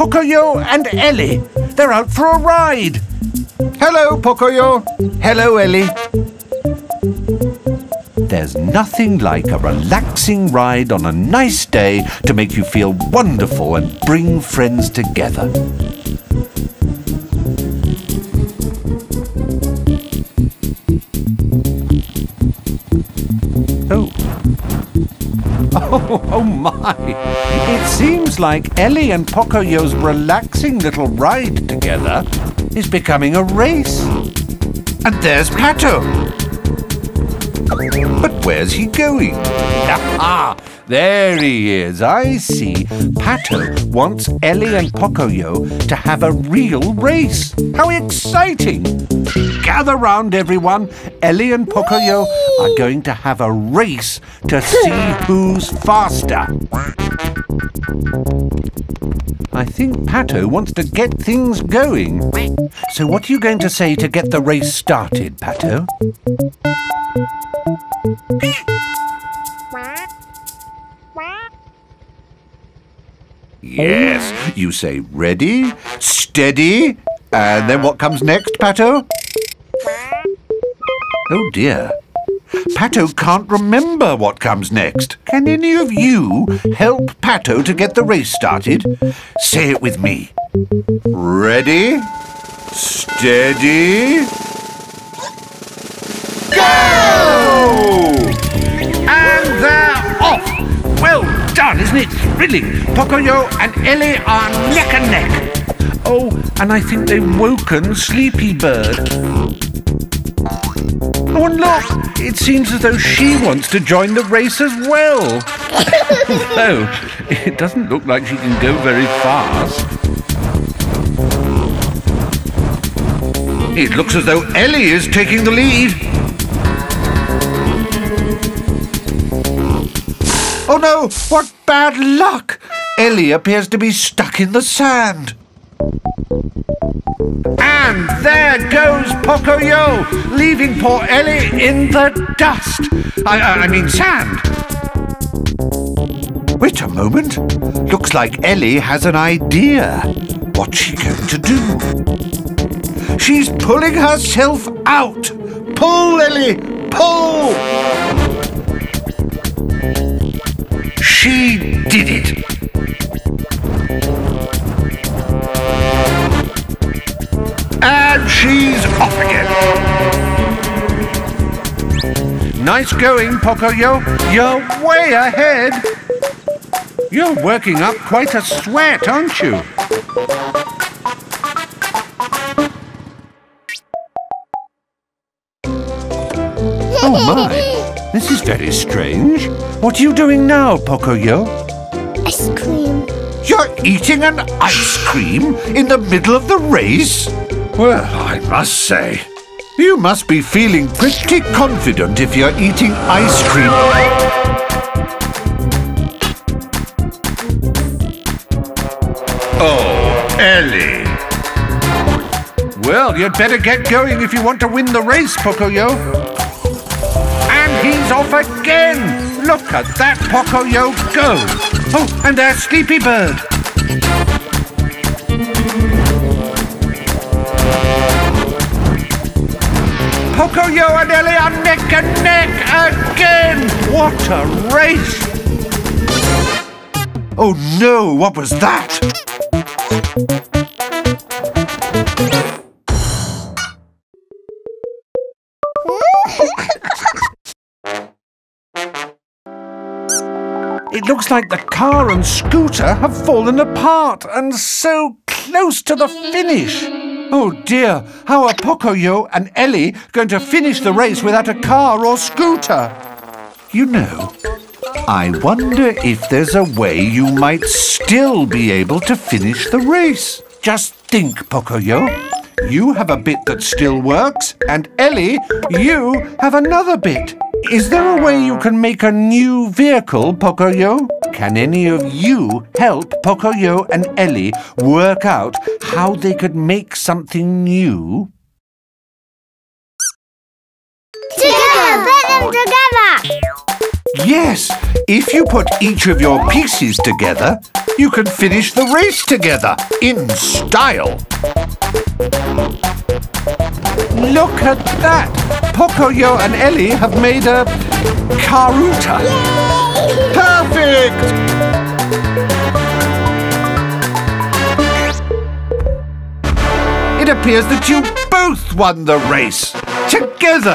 Pocoyo and Ellie. They're out for a ride. Hello, Pocoyo. Hello, Ellie. There's nothing like a relaxing ride on a nice day to make you feel wonderful and bring friends together. Oh my! It seems like Ellie and Pocoyo's relaxing little ride together is becoming a race. And there's Pato. But where's he going? Aha! There he is, I see. Pato wants Ellie and Pocoyo to have a real race. How exciting! Gather round, everyone. Ellie and Pocoyo are going to have a race to see who's faster. I think Pato wants to get things going. So what are you going to say to get the race started, Pato? Yes, you say ready, steady, and then what comes next, Pato? Oh dear. Pato can't remember what comes next. Can any of you help Pato to get the race started? Say it with me. Ready, steady, go! And they're off! Well done, isn't it thrilling? Pocoyo and Ellie are neck and neck. Oh, and I think they've woken Sleepy Bird. Oh, and look, it seems as though she wants to join the race as well. Although, it doesn't look like she can go very fast. It looks as though Ellie is taking the lead. Oh no, what bad luck! Ellie appears to be stuck in the sand. And there goes Pocoyo, leaving poor Ellie in the dust. I mean sand. Wait a moment. Looks like Ellie has an idea. What's she going to do? She's pulling herself out. Pull, Ellie, pull! She did it. And she's off again. Nice going, Pocoyo. You're way ahead. You're working up quite a sweat, aren't you? Oh my, this is very strange. What are you doing now, Pocoyo? Ice cream. You're eating an ice cream in the middle of the race? Well, I must say, you must be feeling pretty confident if you're eating ice cream. Oh, Ellie. Well, you'd better get going if you want to win the race, Pocoyo. And he's off again. Look at that Pocoyo go. Oh, and there's Sleepy Bird. Pocoyo and Ellie are neck and neck again! What a race! Oh no, what was that? It looks like the car and scooter have fallen apart and so close to the finish. Oh dear, how are Pocoyo and Ellie going to finish the race without a car or scooter? You know, I wonder if there's a way you might still be able to finish the race. Just think, Pocoyo. You have a bit that still works, and Ellie, you have another bit. Is there a way you can make a new vehicle, Pocoyo? Can any of you help Pocoyo and Ellie work out how they could make something new? Together! Put them together! Yes! If you put each of your pieces together, you can finish the race together in style. Look at that! Pocoyo and Ellie have made a caruta. Perfect! It appears that you both won the race together.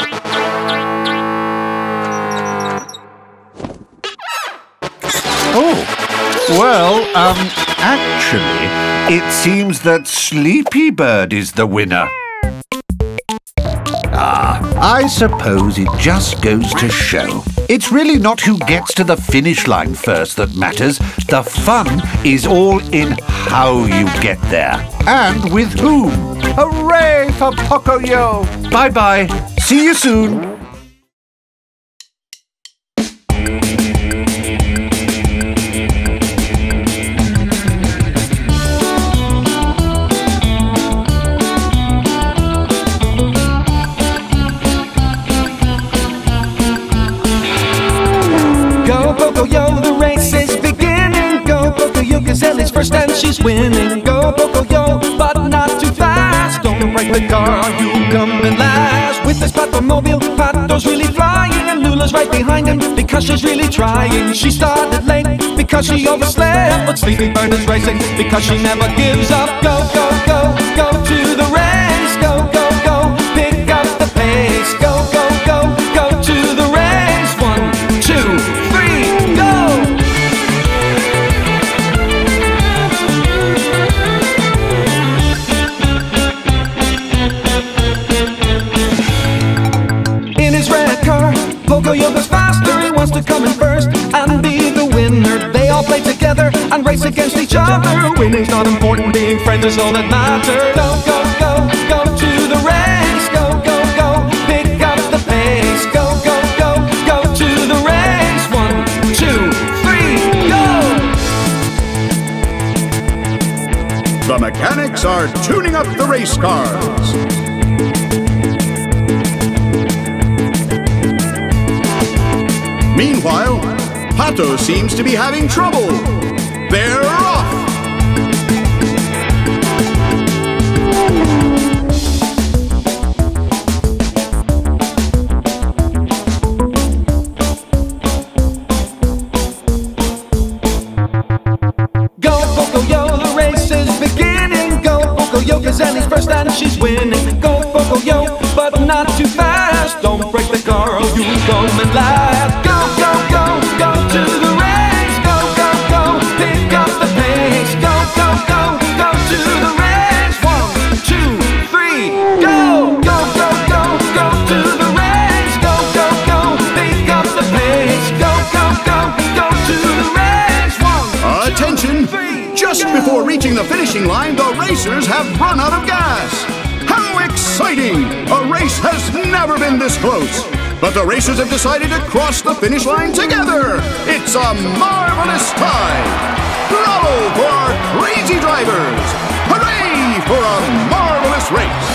Oh, well, actually, it seems that Sleepy Bird is the winner. I suppose it just goes to show. It's really not who gets to the finish line first that matters. The fun is all in how you get there. And with whom. Hooray for Pocoyo! Bye-bye. See you soon. Pocoyo, the race is beginning. Go Pocoyo, 'cause Ellie's first and she's winning. Go Pocoyo, but not too fast. Don't break the car, you come in last. With this Patomobile, Pato's really flying, and Lula's right behind him because she's really trying. She started late because she overslept, but Sleepy Bird is racing because she never gives up. Go, go, go, go to the race. Go, go, go, pick up the pace. Go, go, go, go to the race. 1, 2, 3, go! In his red car, Pocoyo goes faster. He wants to come in first and be the winner. They all play together and race against each other. Winning's not important, being friends is all that matters. Go, go, go, go to the race. Go, go, go, pick up the pace. Go, go, go, go to the race. 1, 2, 3, go! The mechanics are tuning up the race cars. Meanwhile, Pato seems to be having trouble. They're off! Go Pocoyo, the race is beginning. Go Pocoyo, 'cause Ellie's first and she's winning. Go Pocoyo, but not too fast. Don't break the car, or you come in last. Go, go, go, go to the race. Go, go, go, pick up the pace. Go, go, go, go to the race. 1, 2, 3, go! Go, go, go, go to the race. Go, go, go, pick up the pace. Go, go, go, go to the race. 1, Attention! 2, 3, Just before reaching the finishing line, the racers have run out of gas. How exciting! A race has never been this close. But the racers have decided to cross the finish line together. It's a marvelous time. Bravo for our crazy drivers. Hooray for a marvelous race.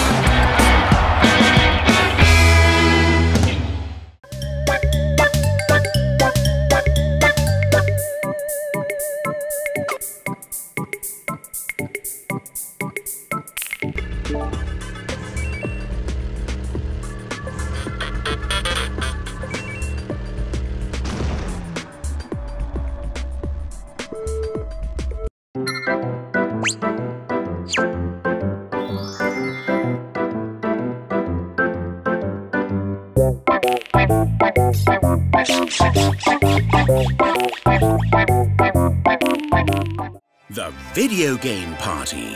The Videogame Party.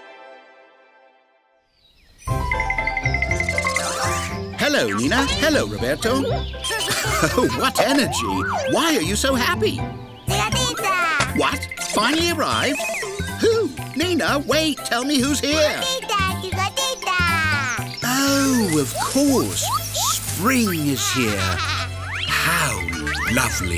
Hello, Nina. Hello, Roberto. Oh, what energy! Why are you so happy? Pizza! What? Finally arrived? Who? Nina, wait, tell me who's here. Oh, of course. Spring is here. How lovely.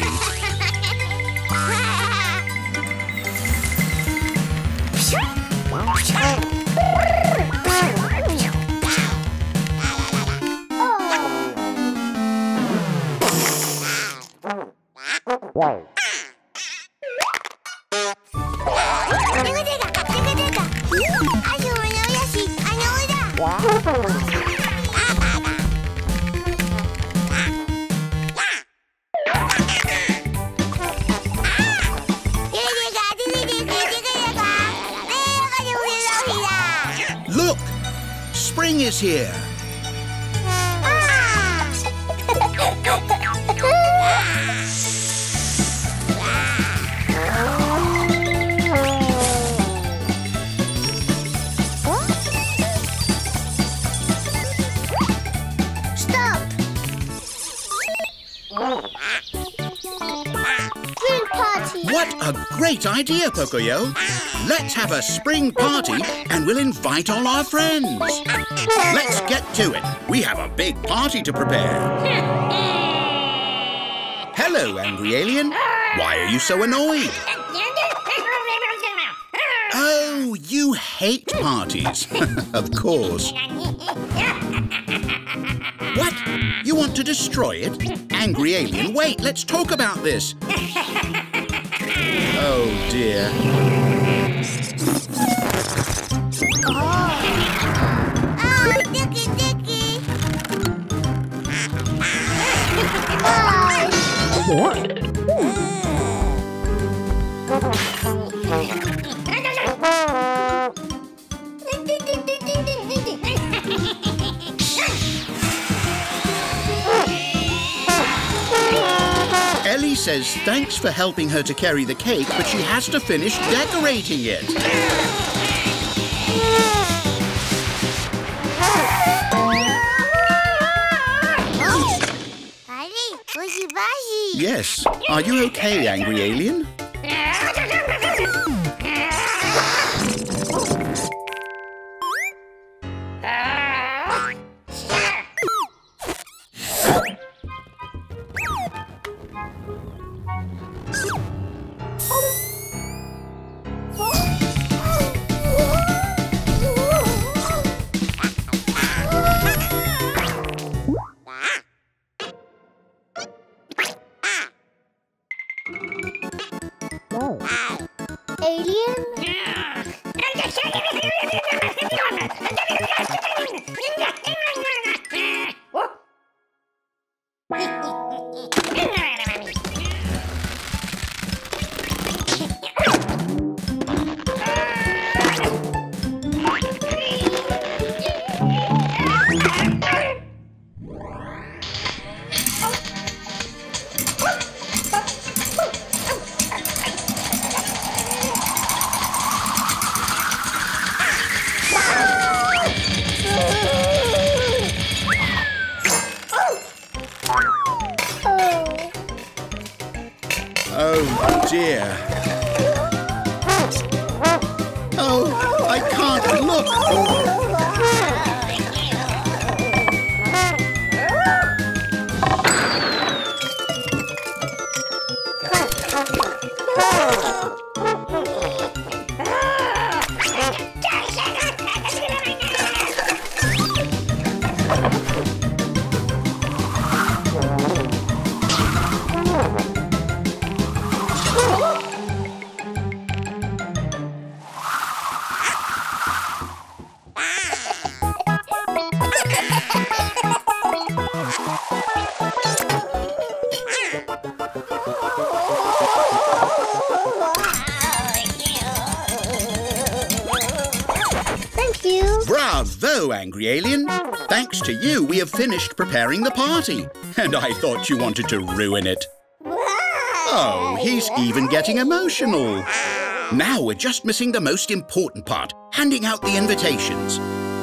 is here. What a great idea, Pocoyo. Let's have a spring party and we'll invite all our friends. Let's get to it. We have a big party to prepare. Hello, Angry Alien. Why are you so annoyed? Oh, you hate parties. Of course. What? You want to destroy it? Angry Alien, wait, let's talk about this. Oh, dear. Oh, Dicky, Dicky. Ellie says thanks for helping her to carry the cake, but she has to finish decorating it. Yes. Are you okay, Angry Alien? Oh, dear. Oh, I can't look. Bravo, Angry Alien. Thanks to you, we have finished preparing the party. And I thought you wanted to ruin it. Oh, he's even getting emotional. Now we're just missing the most important part, handing out the invitations.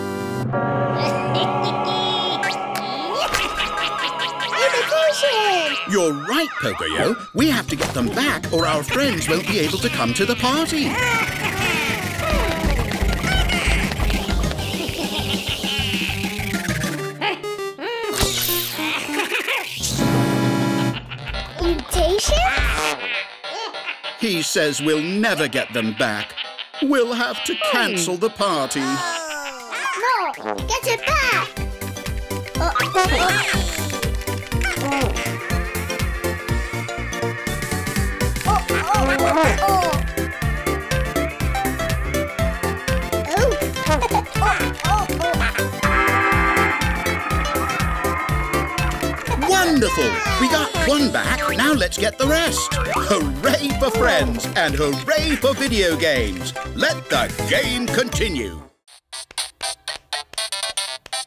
You're right, Pocoyo. We have to get them back or our friends won't be able to come to the party. He says we'll never get them back. We'll have to cancel the party. No, get it back! Wonderful! We got one back, now let's get the rest. Hooray for friends and hooray for video games. Let the game continue.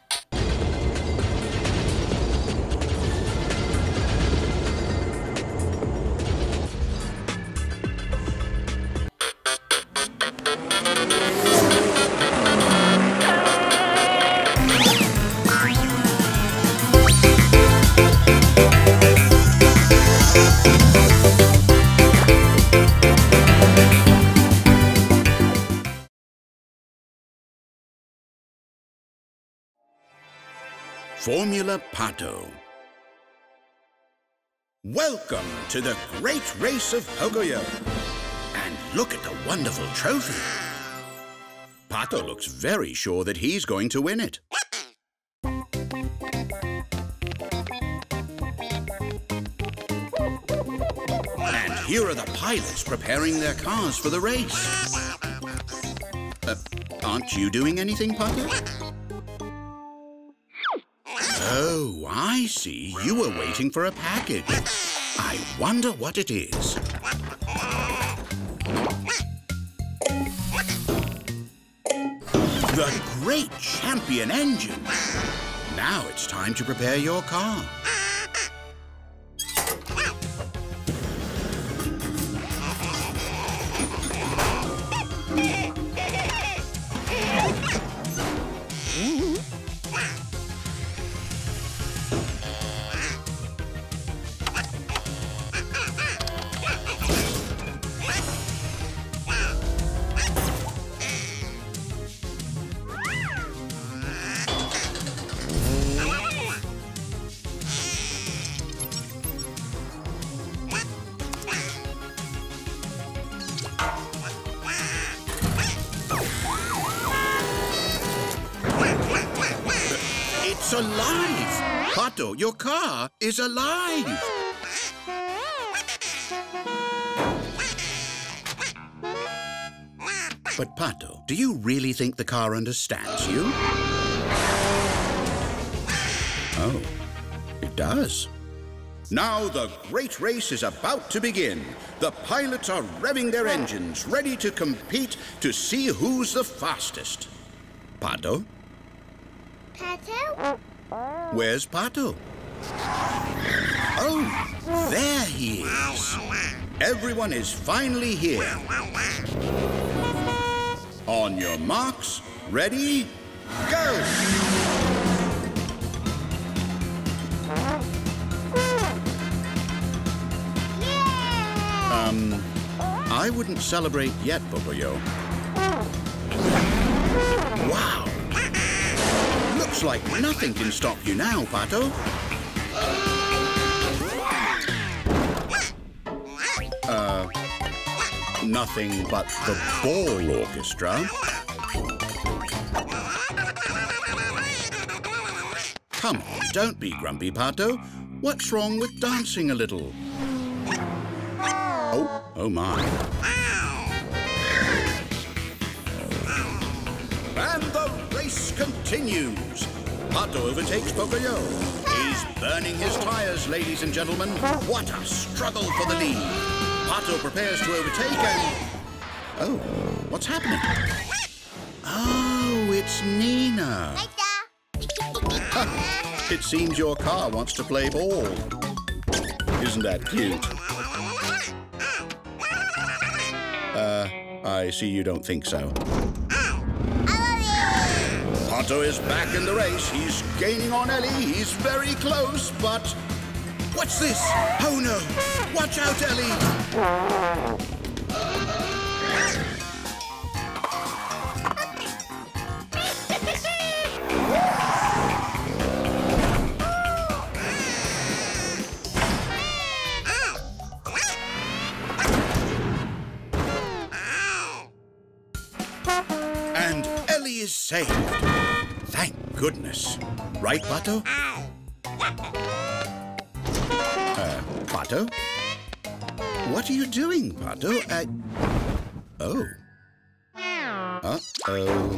Formula Pato. Welcome to the great race of Pocoyo. And look at the wonderful trophy. Pato looks very sure that he's going to win it. And here are the pilots preparing their cars for the race. Aren't you doing anything, Pato? Oh, I see. You were waiting for a package. I wonder what it is. The great champion engine. Now it's time to prepare your car. It's alive! Pato, your car is alive! But Pato, do you really think the car understands you? Oh, it does. Now the great race is about to begin. The pilots are revving their engines, ready to compete to see who's the fastest. Pato? Pato? Where's Pato? Oh, there he is. Everyone is finally here. On your marks, ready, go! I wouldn't celebrate yet, Pocoyo. Wow! Looks like nothing can stop you now, Pato. Nothing but the ball orchestra. Come on, don't be grumpy, Pato. What's wrong with dancing a little? Oh my. And the race continues. Pato overtakes Pocoyo. He's burning his tires, ladies and gentlemen. What a struggle for the lead. Pato prepares to overtake and... Oh, what's happening? Oh, it's Nina. It seems your car wants to play ball. Isn't that cute? I see you don't think so. Pato is back in the race. He's gaining on Ellie. He's very close, but... What's this? Oh, no. Watch out, Ellie. And Ellie is saved. Thank goodness. Right, Pato? Pato? What are you doing, Pato? Oh. Uh-oh.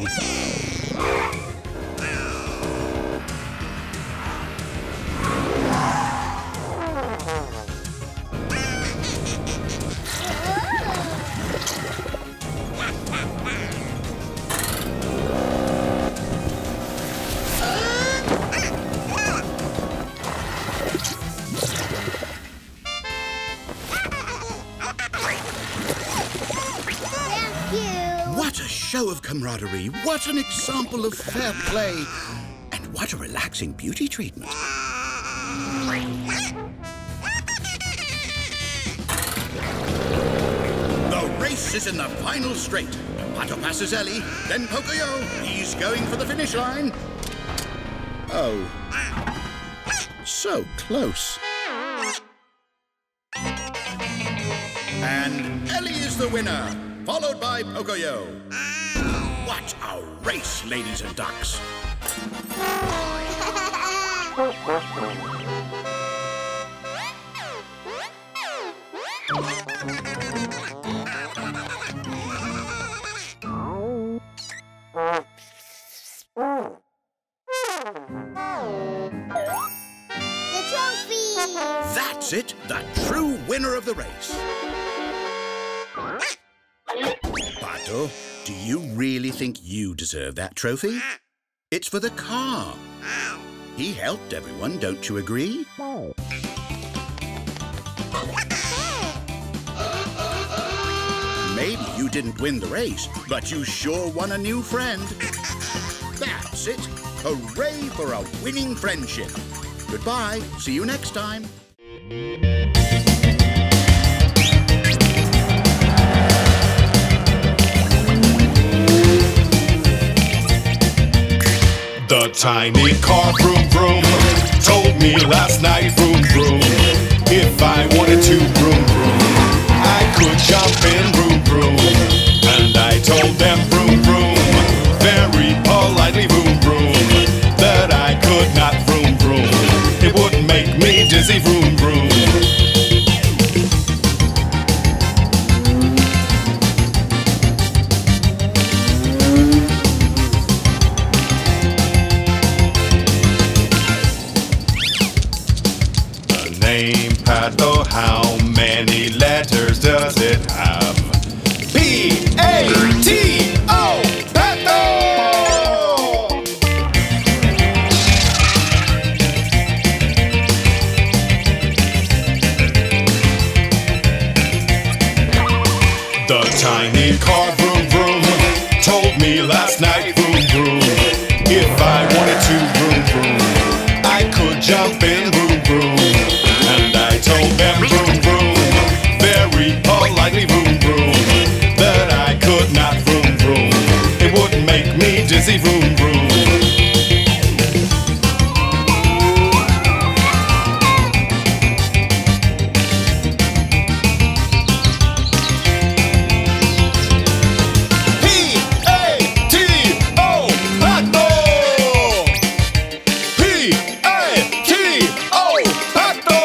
Show of camaraderie. What an example of fair play. And what a relaxing beauty treatment. The race is in the final straight. Pato passes Ellie, then Pocoyo. He's going for the finish line. Oh, so close. And Ellie is the winner, followed by Pocoyo. What a race, ladies and ducks. That's it, the true winner of the race. Pato, do you really think you deserve that trophy? It's for the car. He helped everyone, don't you agree? Maybe you didn't win the race, but you sure won a new friend. That's it. Hooray for a winning friendship. Goodbye. See you next time. The tiny car vroom vroom told me last night vroom vroom. If I wanted to vroom vroom, I could jump in vroom vroom. And I told them vroom vroom, very politely vroom vroom, that I could not vroom vroom. It would make me dizzy vroom vroom. Pato, how many letters does it have? P-A-T-O, Pato! The tiny car vroom vroom told me last night vroom vroom. If I wanted to vroom vroom, I could jump in vroom vroom. I told them vroom vroom, very politely vroom vroom, that I could not vroom vroom. It would make me dizzy vroom vroom. P-A-T-O, Pato! P-A-T-O, Pato!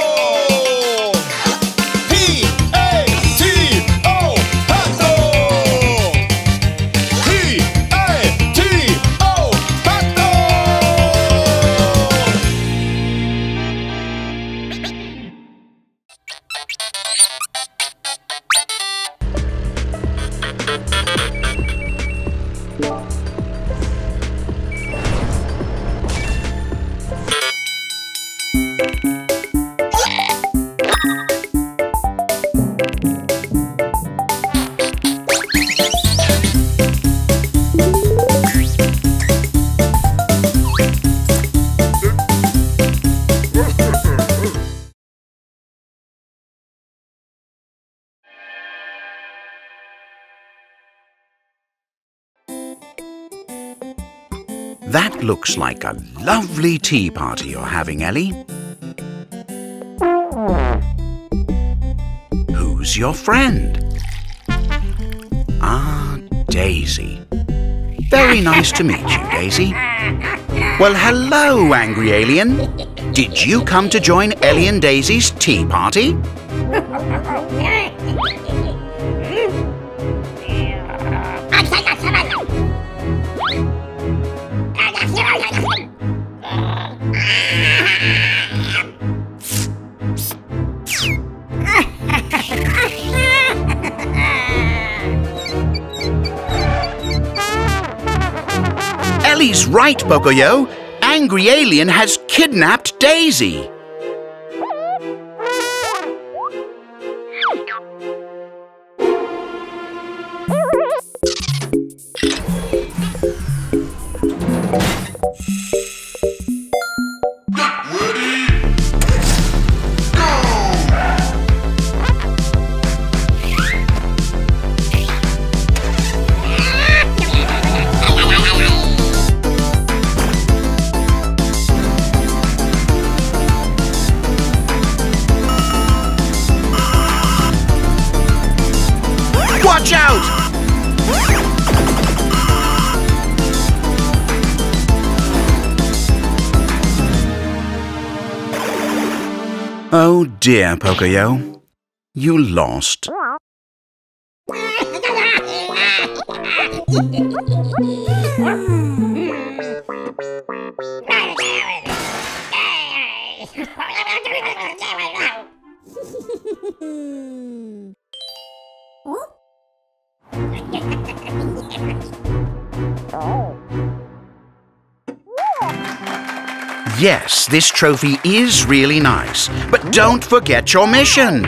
That looks like a lovely tea party you're having, Ellie. Who's your friend? Ah, Daisy. Very nice to meet you, Daisy. Well, hello, angry alien. Did you come to join Ellie and Daisy's tea party? Ellie's right, Pocoyo. Angry Alien has kidnapped Daisy. Watch out! Oh dear, Pocoyo. You lost. Yes, this trophy is really nice, but don't forget your mission.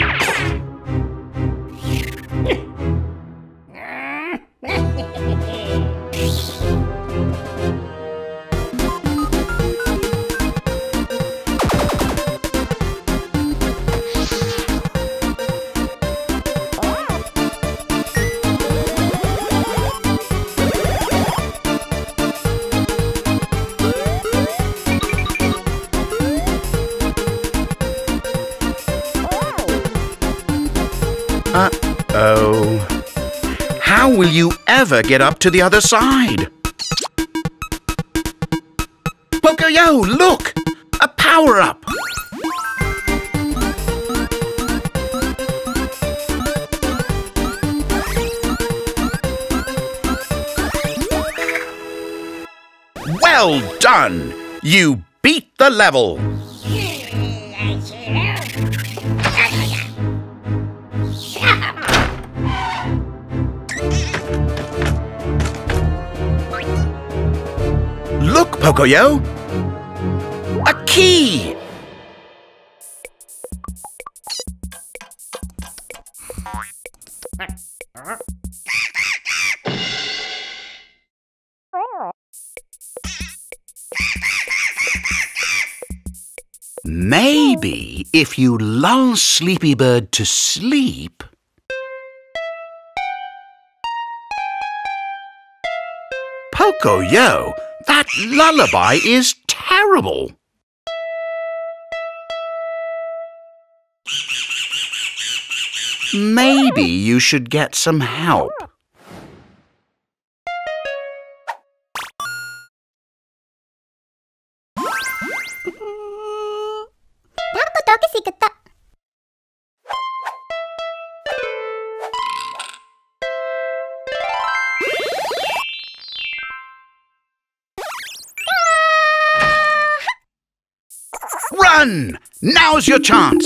Uh-oh. How will you ever get up to the other side? Pocoyo, look! A power-up! Well done! You beat the level! Look, Pocoyo! A key! Maybe if you lull Sleepy Bird to sleep... Pocoyo, that lullaby is terrible. Maybe you should get some help. Run! Now's your chance!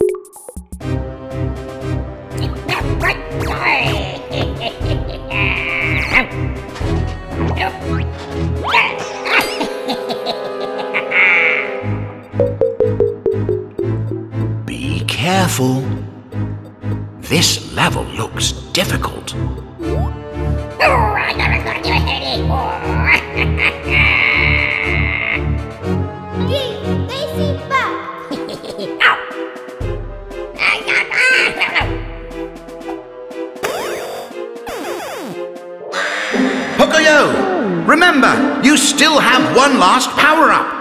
Be careful. This level looks difficult. Pocoyo, remember, you still have one last power-up.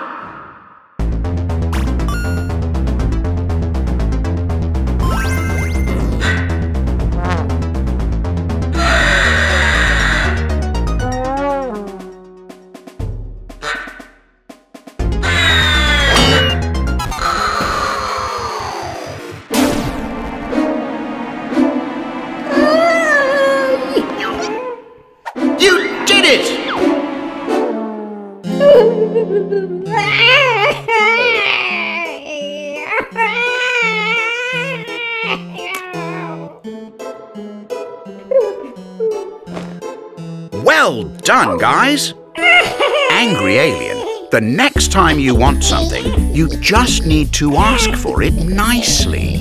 Well done, guys! Angry Alien, the next time you want something, you just need to ask for it nicely.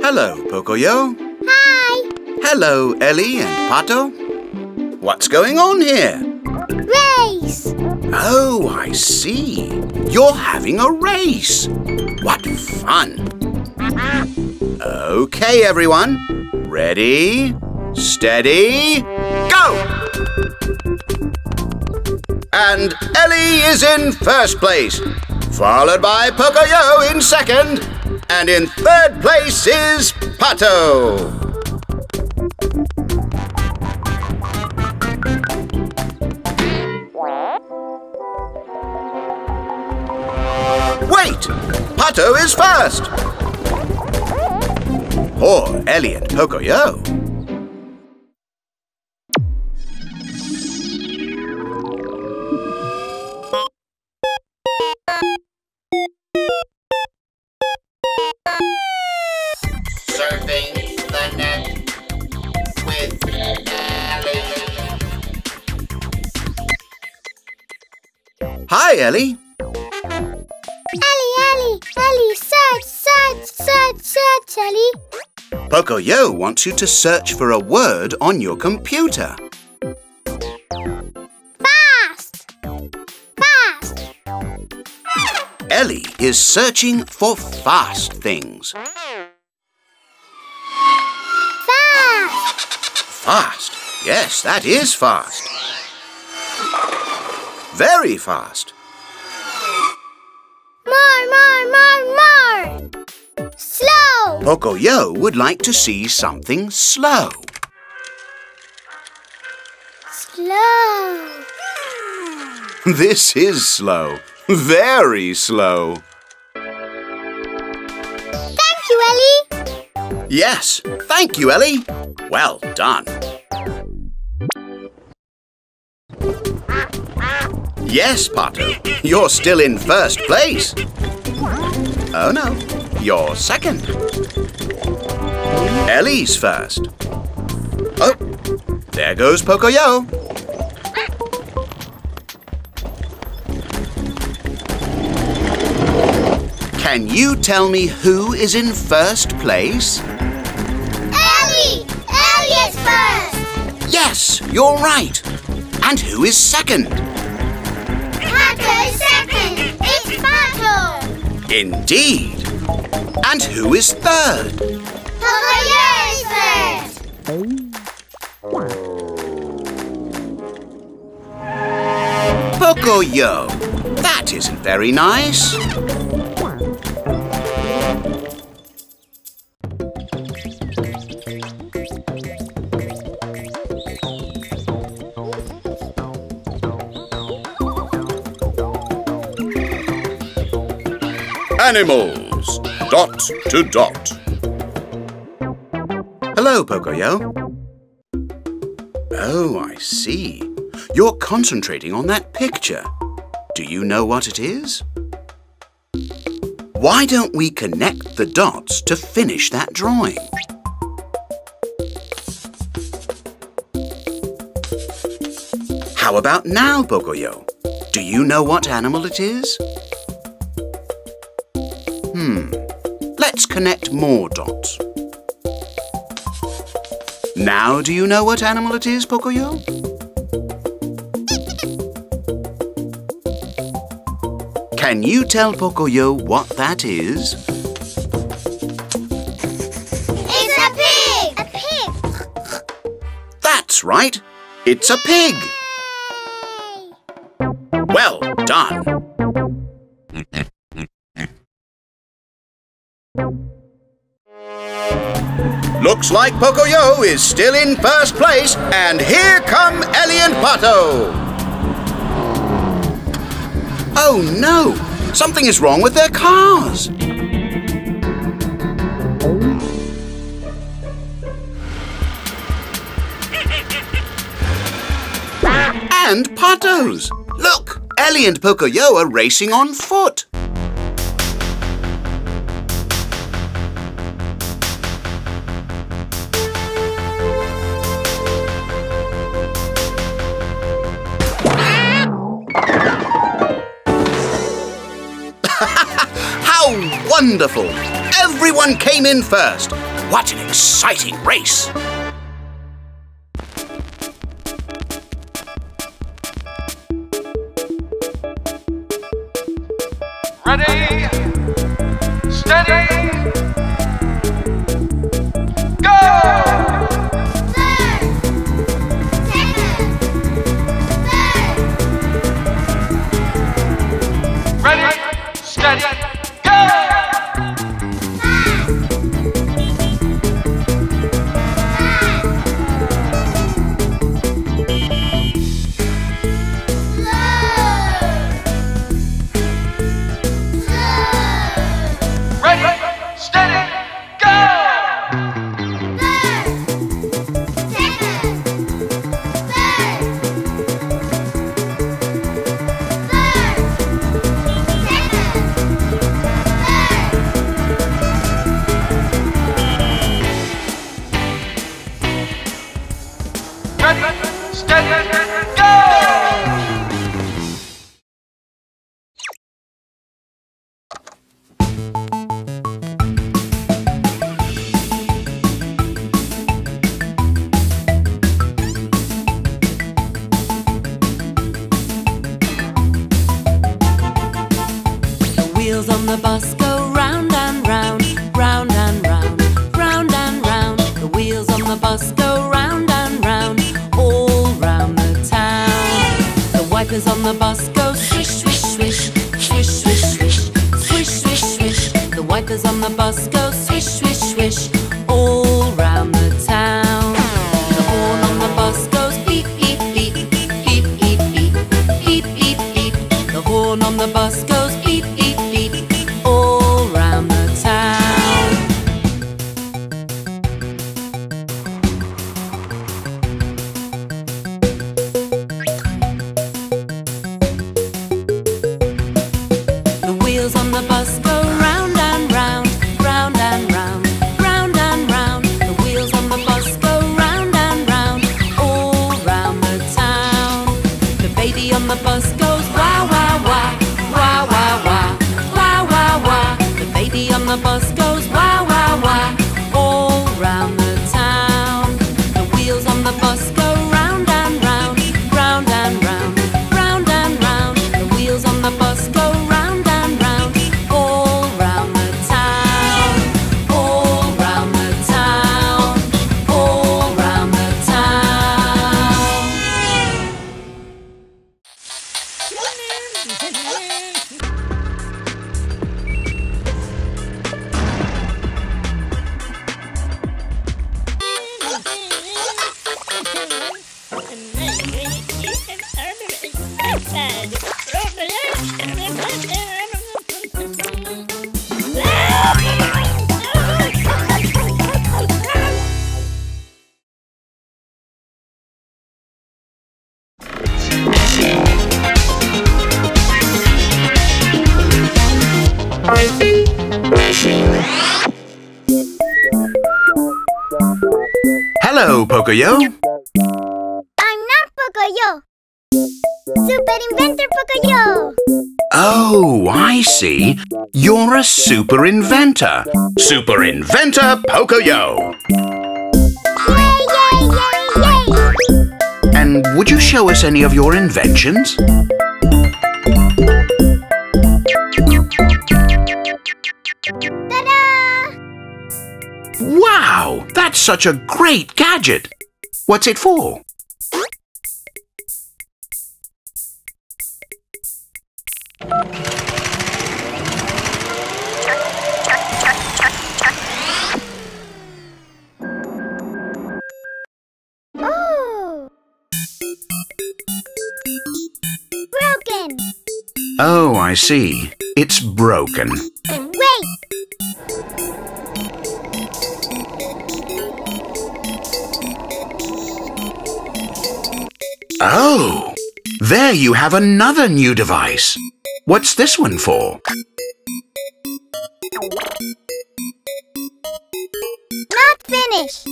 Hello, Pocoyo. Hi. Hello, Ellie and Pato. What's going on here? Race. Oh, I see. You're having a race. What fun. Okay, everyone. Ready, steady, go! And Ellie is in first place, followed by Pocoyo in second, and in third place is Pato. Wait! Pato is first! Poor Ellie and Pocoyo. Surfing the net with Ellie. Hi, Ellie. Ellie, search, Ellie. Pocoyo wants you to search for a word on your computer. Fast. Ellie is searching for fast things. Fast. Fast? Yes, that is fast. Very fast. More. Slow. Pocoyo would like to see something slow. Slow. This is slow. Very slow. Thank you, Ellie. Yes, thank you, Ellie. Well done. Yes, Pato, you're still in first place. Oh no, you're second. Ellie's first. Oh, there goes Pocoyo. Can you tell me who is in first place? Ellie is first. Yes, you're right. And who is second? Pato is second. It's Pato. Indeed. And who is third? Pocoyo is first. Pocoyo, that isn't very nice. Animals, dot to dot. Hello, Pocoyo. Oh, I see. You're concentrating on that picture. Do you know what it is? Why don't we connect the dots to finish that drawing? How about now, Pocoyo? Do you know what animal it is? Let's connect more dots. Now do you know what animal it is, Pocoyo? Can you tell Pocoyo what that is? It's a pig. A pig. That's right. It's a pig. Well done. Looks like Pocoyo is still in first place, and here come Ellie and Pato. Oh no! Something is wrong with their cars. And Pato's. Look, Ellie and Pocoyo are racing on foot. How wonderful! Everyone came in first. What an exciting race! Ready, steady, go! Ready, steady, go! Ready, steady, go! Ready, steady, go! Wheels on the bus go round and round, round and round, round and round. The wheels on the bus go round and round, all round the town. The wipers on the bus go swish, swish, swish, swish, swish, swish, swish, swish, swish. The wipers on the bus go swish, swish, swish, all round the town. The horn on the bus goes beep, beep, beep, beep, beep, beep, beep, beep, beep. The horn on the bus goes beep, beep, beep, all round the town. The wheels on the bus go round and round, round and round, round and round. The wheels on the bus go round and round, all round the town. The baby on the bus goes wah, wah, wah, wah, wah, wah, wah, wah, wah. The baby on the bus goes wah, wah, wah, all round the town. The wheels on the bus go round and round, round and round, round and round. The wheels on the bus go round and round, all round the town, all round the town, all round the town. Hello, Pocoyo. I'm not Pocoyo. Super Inventor Pocoyo. Oh, I see. You're a super inventor. Super inventor Pocoyo. Yay, yay, yay, yay. And would you show us any of your inventions? Ta-da! Wow, that's such a great gadget. What's it for? Oh! Broken. Oh, I see. It's broken. Wait! Oh, there you have another new device. What's this one for? Not finished.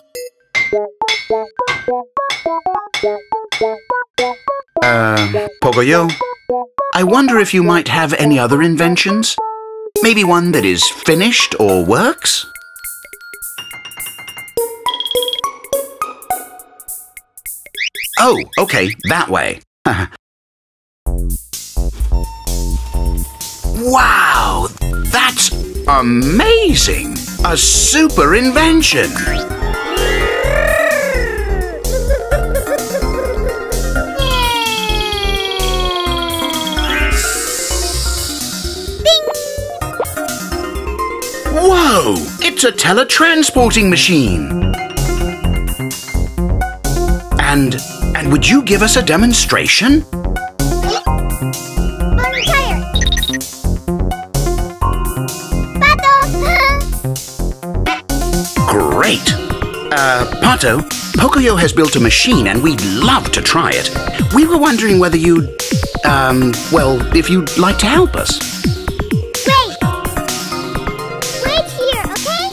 Pocoyo, I wonder if you might have any other inventions? Maybe one that is finished or works? Oh, okay, that way. Wow, that's amazing! A super invention! Whoa! It's a teletransporting machine! And would you give us a demonstration? Great! Pato, Pocoyo has built a machine and we'd love to try it. We were wondering whether you'd, well, if you'd like to help us. Wait! Wait here, okay?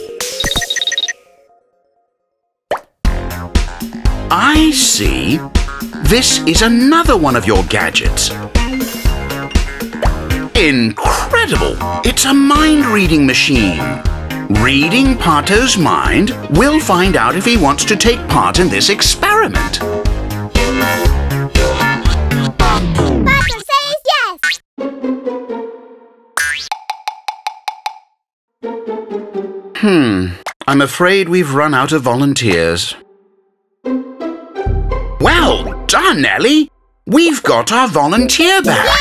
I see. This is another one of your gadgets. Incredible! It's a mind-reading machine. Reading Pato's mind, we'll find out if he wants to take part in this experiment. Pato says yes! I'm afraid we've run out of volunteers. Well done, Ellie! We've got our volunteer back!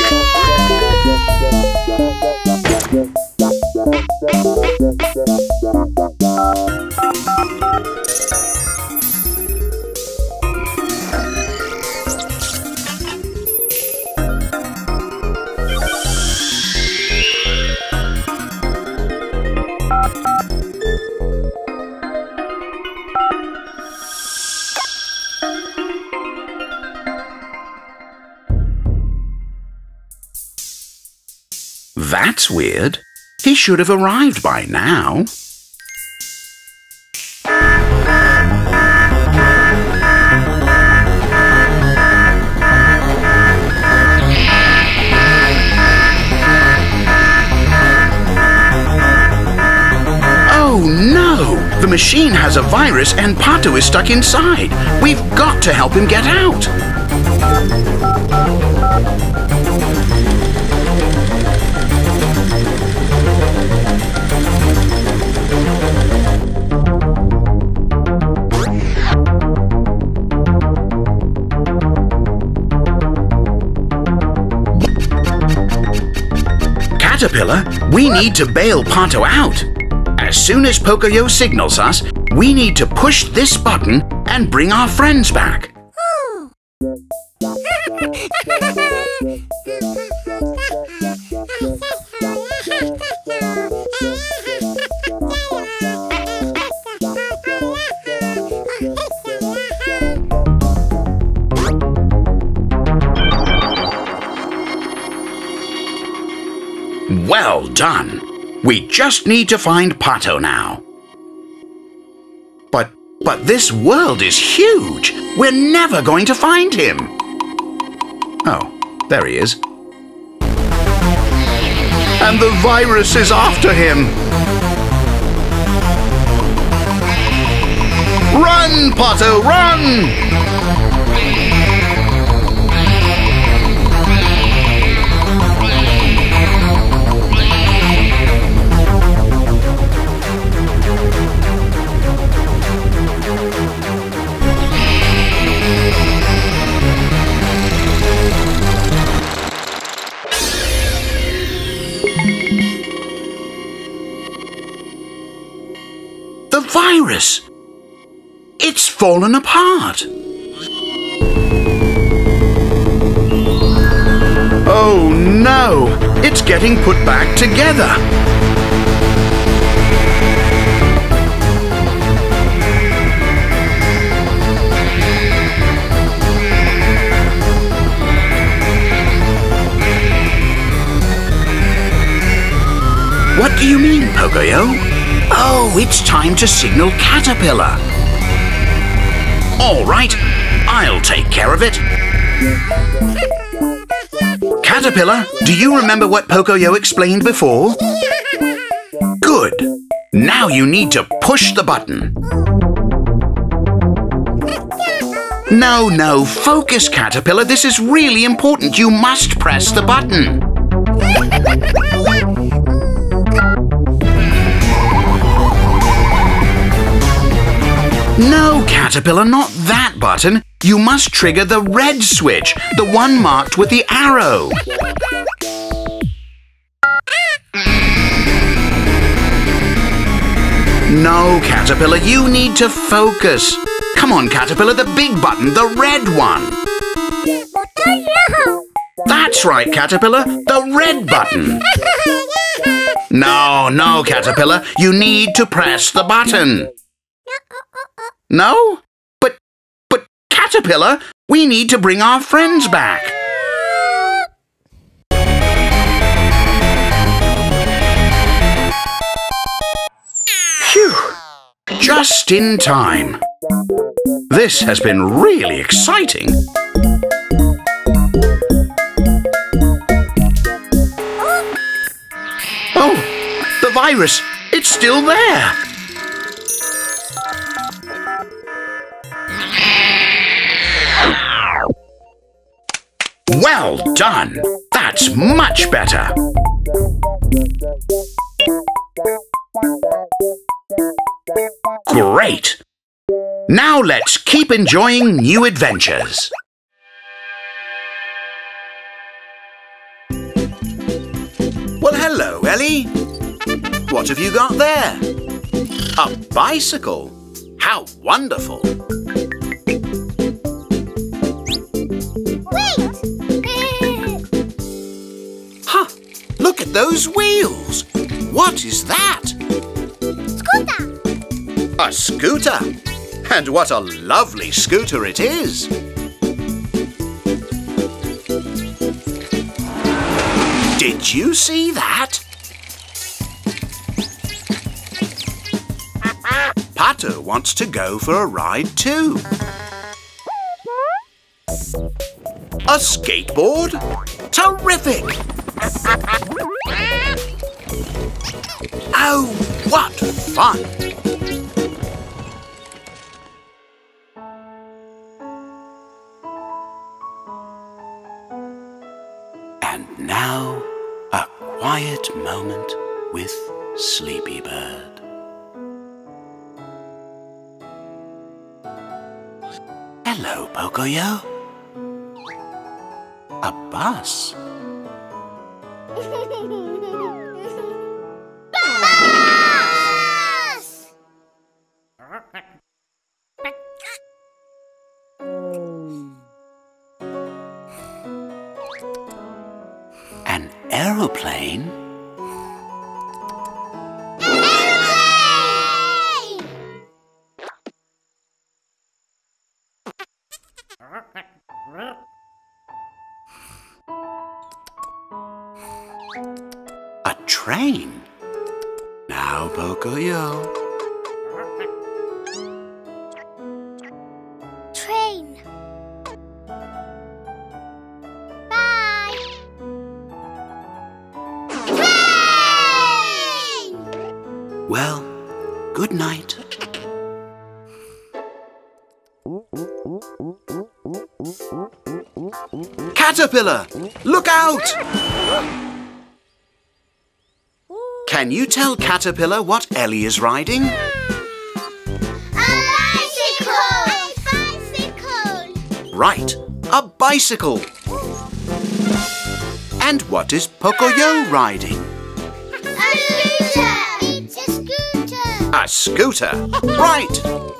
That's weird. He should have arrived by now. Oh no! The machine has a virus and Pato is stuck inside. We've got to help him get out. Caterpillar, we need to bail Pato out. As soon as Pocoyo signals us, we need to push this button and bring our friends back. Well done. We just need to find Pato now. But this world is huge. We're never going to find him. Oh, there he is. And the virus is after him. Run, Pato, run! The virus! It's fallen apart! Oh no! It's getting put back together! What do you mean, Pocoyo? Oh, it's time to signal Caterpillar. All right, I'll take care of it. Caterpillar, do you remember what Pocoyo explained before? Good. Now you need to push the button. No, no, focus, Caterpillar. This is really important. You must press the button. No, Caterpillar, not that button. You must trigger the red switch, the one marked with the arrow. No, Caterpillar, you need to focus. Come on, Caterpillar, the big button, the red one. That's right, Caterpillar, the red button. No, no, Caterpillar, you need to press the button. No? But Caterpillar, we need to bring our friends back. Phew! Just in time. This has been really exciting. Oh, the virus, it's still there. Well done! That's much better. Great! Now let's keep enjoying new adventures. Well, hello, Ellie. What have you got there? A bicycle? How wonderful! Wait! Huh! Look at those wheels! What is that? Scooter! A scooter! And what a lovely scooter it is! Did you see that? Pato wants to go for a ride too. A skateboard? Terrific! Oh, what fun! And now, a quiet moment with Sleepy Bird. Hello, Pocoyo. A bus? Bus! An aeroplane? A train? Now, Pocoyo. Train. Bye. Train! Well, good night. Caterpillar, look out! Can you tell Caterpillar what Ellie is riding? A bicycle! A bicycle! Right, a bicycle. And what is Pocoyo riding? A scooter! It's a scooter! A scooter. Right.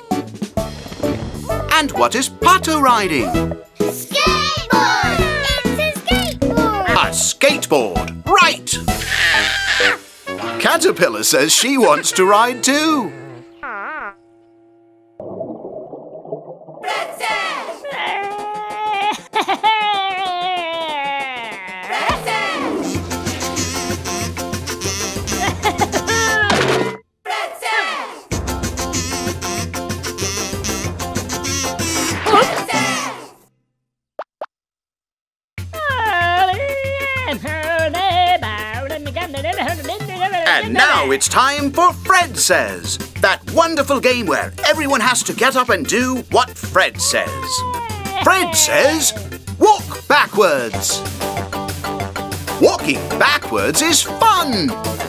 And what is Pato riding? Skateboard! It's a skateboard! A skateboard. Right. Caterpillar says she wants to ride too. And now it's time for Fred Says, that wonderful game where everyone has to get up and do what Fred says. Fred says, walk backwards. Walking backwards is fun.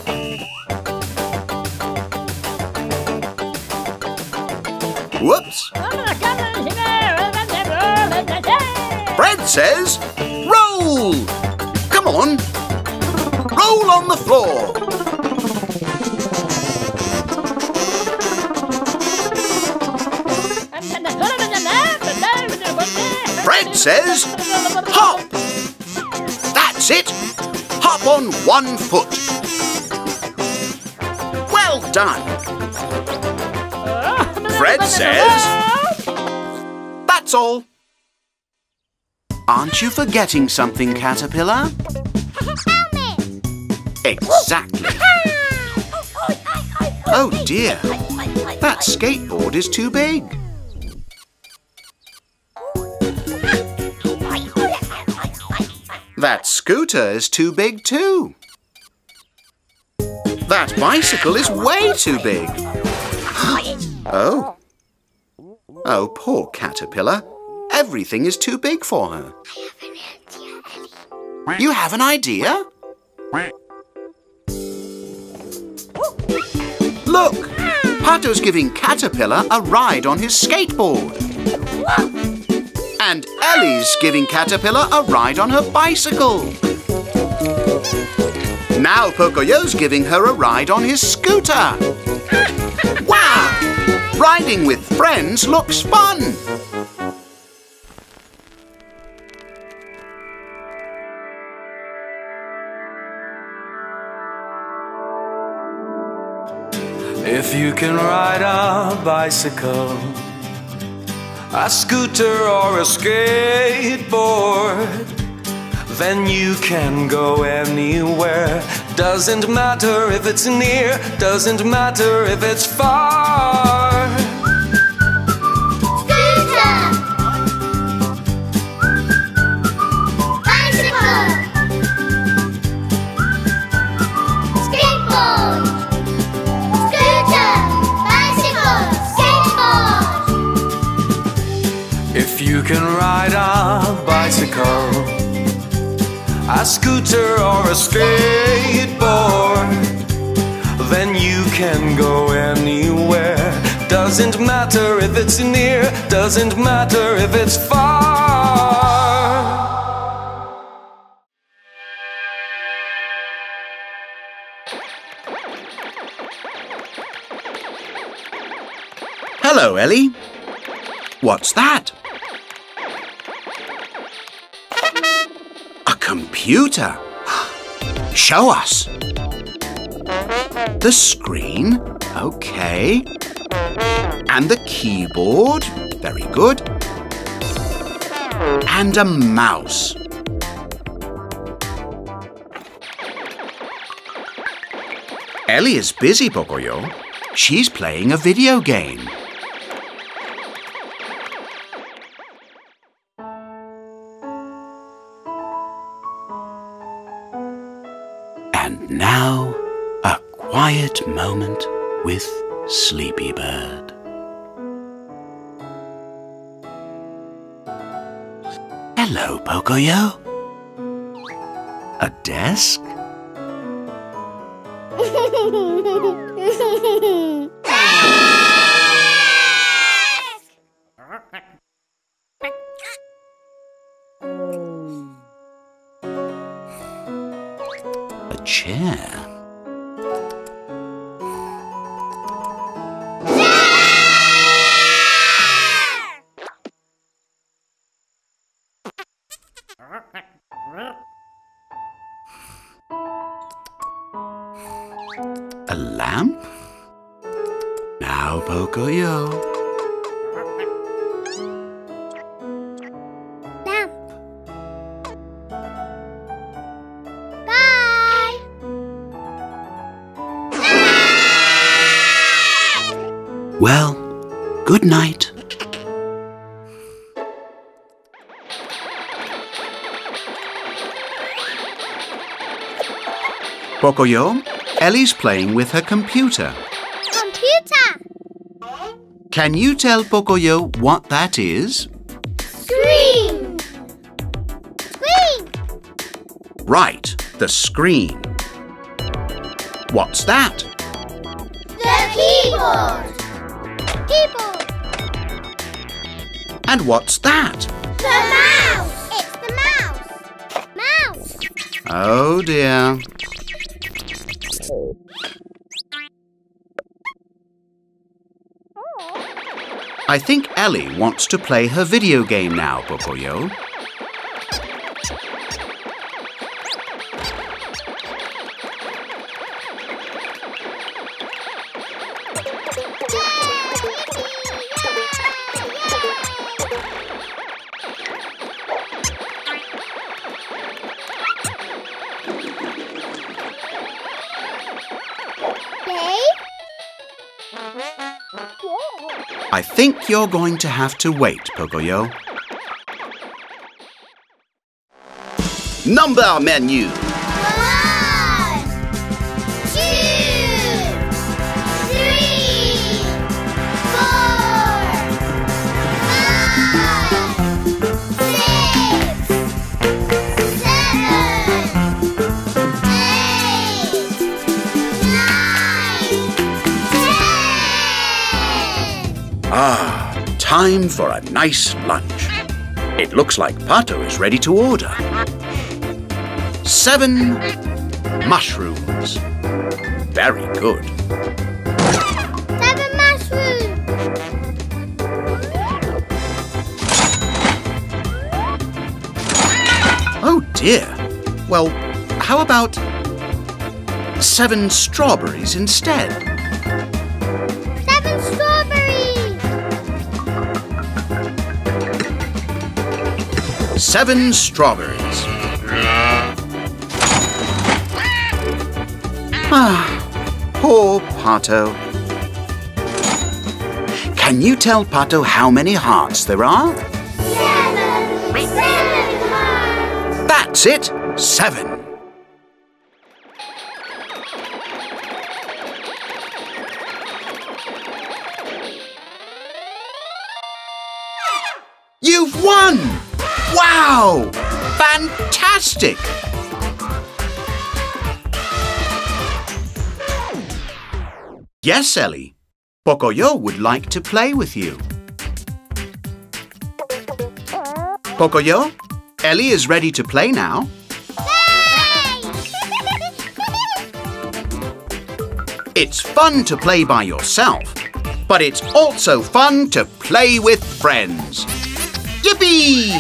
Whoops. Fred says, roll. Come on. Roll on the floor. Fred says, hop. That's it. Hop on one foot. Well done. Fred says, that's all. Aren't you forgetting something, Caterpillar? Exactly. Oh dear, that skateboard is too big. That scooter is too big too. That bicycle is way too big. Oh. Oh, poor Caterpillar. Everything is too big for her. You have an idea? Look! Pato's giving Caterpillar a ride on his skateboard. And Ellie's giving Caterpillar a ride on her bicycle. Now Pocoyo's giving her a ride on his scooter. Wow! Riding with friends looks fun. If you can ride a bicycle, a scooter or a skateboard, then you can go anywhere. Doesn't matter if it's near, doesn't matter if it's far. Scooter! Bicycle! Skateboard! Scooter! Bicycle! Skateboard! If you can ride a bicycle, a scooter or a skateboard, then you can go anywhere. Doesn't matter if it's near, doesn't matter if it's far. Hello, Ellie. What's that? A computer. Show us. The screen. Okay. And the keyboard. Very good. And a mouse. Ellie is busy, Pocoyo. She's playing a video game. And now, a quiet moment with Sleepy Bird. Hello, Pocoyo. A desk? A chair. A lamp? Now, Pocoyo. Lamp. Bye. Well, good night. Pocoyo, Ellie's playing with her computer. Computer. Can you tell Pocoyo what that is? Screen. Right, the screen. What's that? The keyboard. Keyboard. And what's that? The mouse. It's the mouse. Mouse. Oh dear. I think Ellie wants to play her video game now, Pocoyo. I think you're going to have to wait, Pocoyo. Number menu. 1, 2, 3, 4, 5, 6, 7, 8, 9, 10. Time for a nice lunch. It looks like Pato is ready to order. 7 mushrooms. Very good. 7 mushrooms. Oh dear. Well, how about 7 strawberries instead? 7 strawberries. 7 strawberries. Poor Pato. Can you tell Pato how many hearts there are? 7 hearts. That's it, 7. You've won! Wow! Fantastic! Yes, Ellie. Pocoyo would like to play with you. Pocoyo, Ellie is ready to play now. It's fun to play by yourself, but it's also fun to play with friends. Yippee!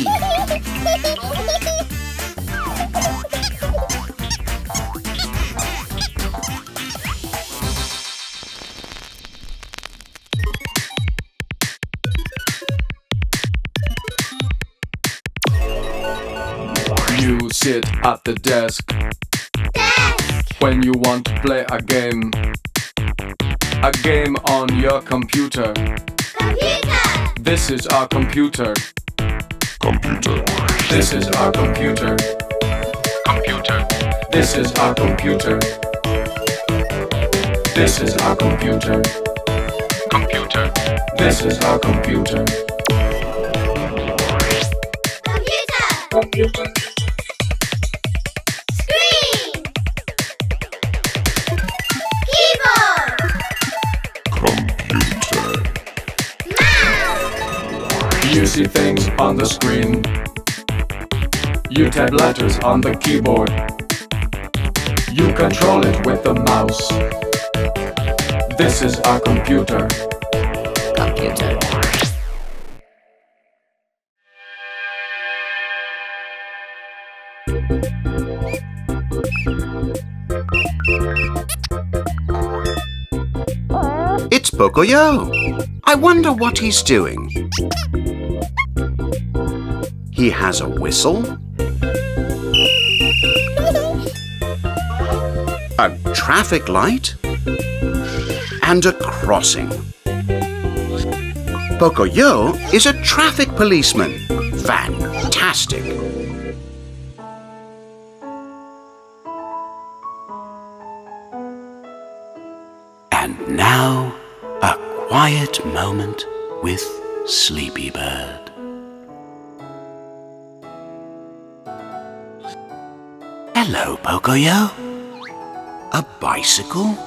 You sit at the desk when you want to play a game. A game on your computer. Computer. This is our computer. Computer. This is our computer. Computer. This is our computer. This is our computer. Computer. This is our computer. Computer. Computer. Screen. Keyboard. Computer. Mouse. You see things on the screen. You type letters on the keyboard. You control it with the mouse. This is our computer. Computer. It's Pocoyo. I wonder what he's doing. He has a whistle, a traffic light, and a crossing. Pocoyo is a traffic policeman. Fantastic! And now, a quiet moment with Sleepy Bird. Hello, Pocoyo. A bicycle?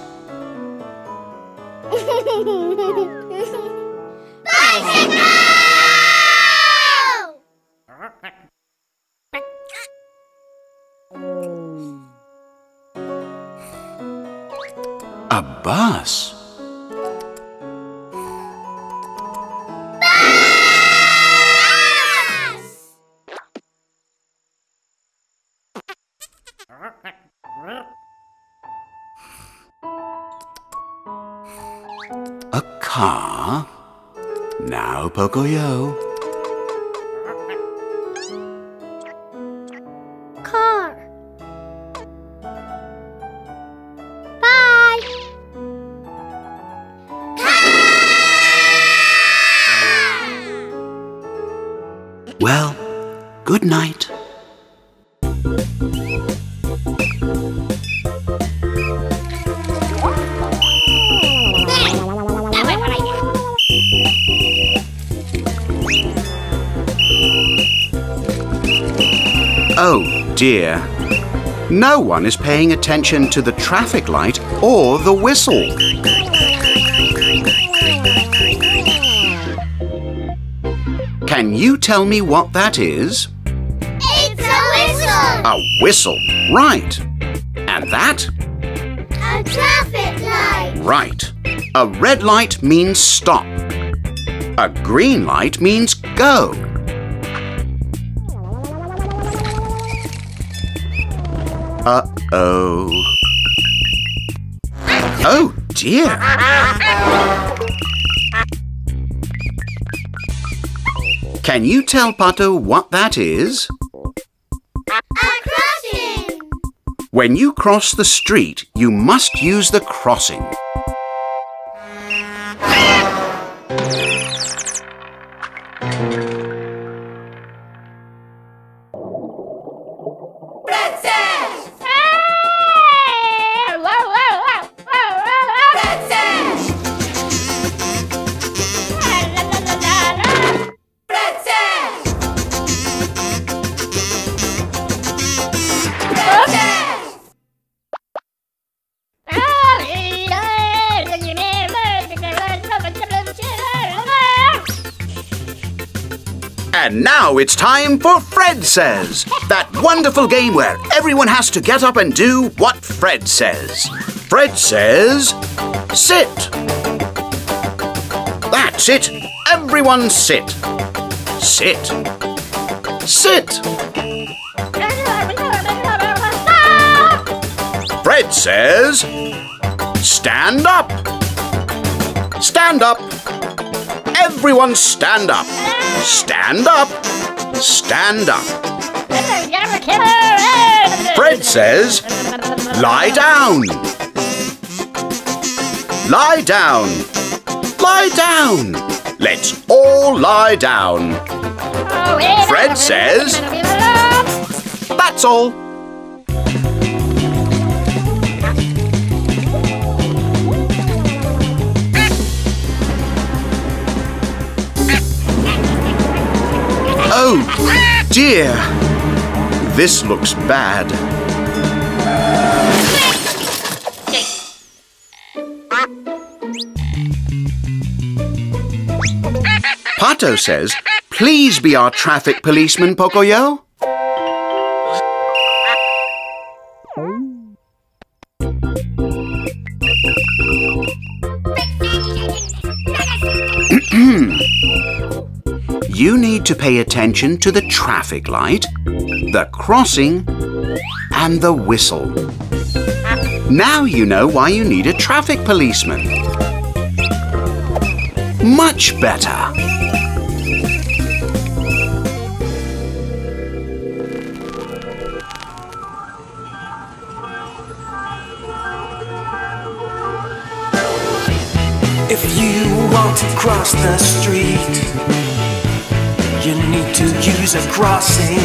Bicycle! A bus? A car? Now, Pocoyo. Car. Bye. Well, good night. Oh dear. No one is paying attention to the traffic light or the whistle. Can you tell me what that is? It's a whistle. A whistle, right. And that? A traffic light. Right. A red light means stop. A green light means go. Uh-oh. Oh dear. Can you tell Pato what that is? A crossing. When you cross the street, you must use the crossing. And now it's time for Fred Says, that wonderful game where everyone has to get up and do what Fred says. Fred says, sit. That's it. Everyone sit. Sit. Sit. Fred says, stand up. Stand up. Everyone stand up. Stand up. Stand up. Fred says, lie down. Lie down. Lie down. Let's all lie down. Fred says, that's all. Oh dear, this looks bad. Pato says, please be our traffic policeman, Pocoyo. You need to pay attention to the traffic light, the crossing, and the whistle. Now you know why you need a traffic policeman. Much better. If you want to cross the street, you need to use a crossing.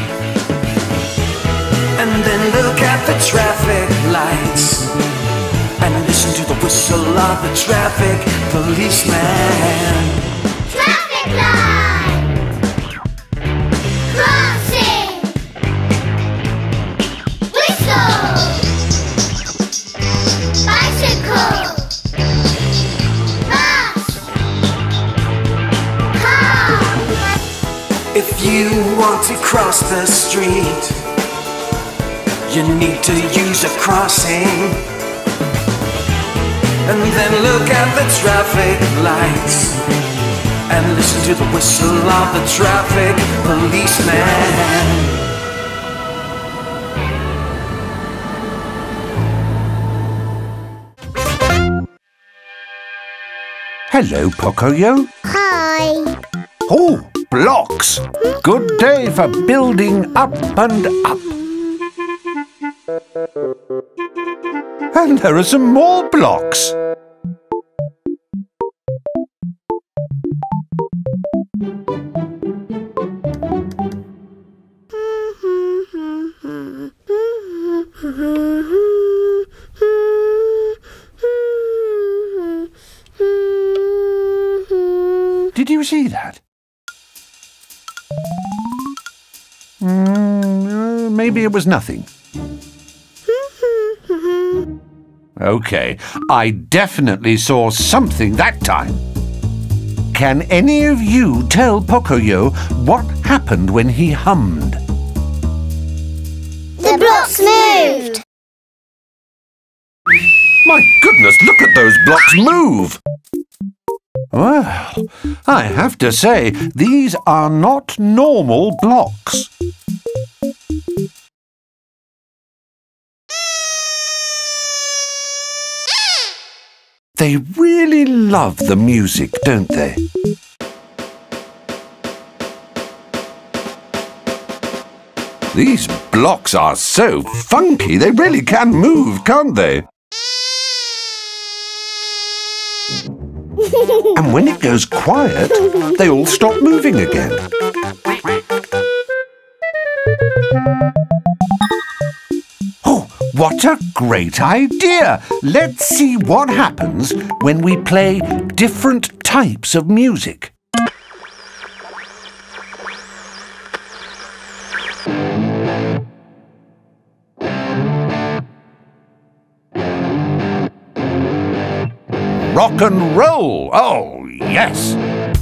And then look at the traffic lights and listen to the whistle of the traffic policeman. Traffic light. Crossing. Whistle. you want to cross the street, you need to use a crossing. And then look at the traffic lights and listen to the whistle of the traffic policeman. Hello, Pocoyo. Hi. Oh, blocks. Good day for building up and up. And there are some more blocks. Did you see that? Maybe it was nothing. Okay, I definitely saw something that time. Can any of you tell Pocoyo what happened when he hummed? The blocks moved. My goodness, look at those blocks move! Well, I have to say, these are not normal blocks. They really love the music, don't they? These blocks are so funky, they really can move, can't they? And when it goes quiet, they all stop moving again. Oh, what a great idea! Let's see what happens when we play different types of music. Rock and roll! Oh, yes!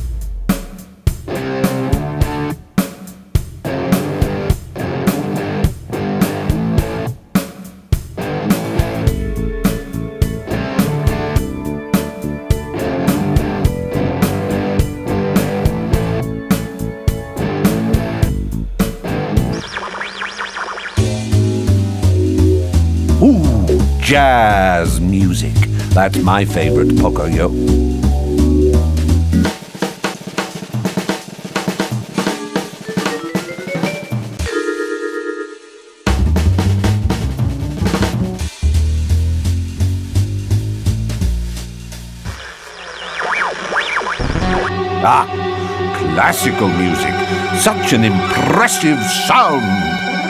Ooh, jazz music. That's my favorite, Pocoyo. Ah, classical music. Such an impressive sound.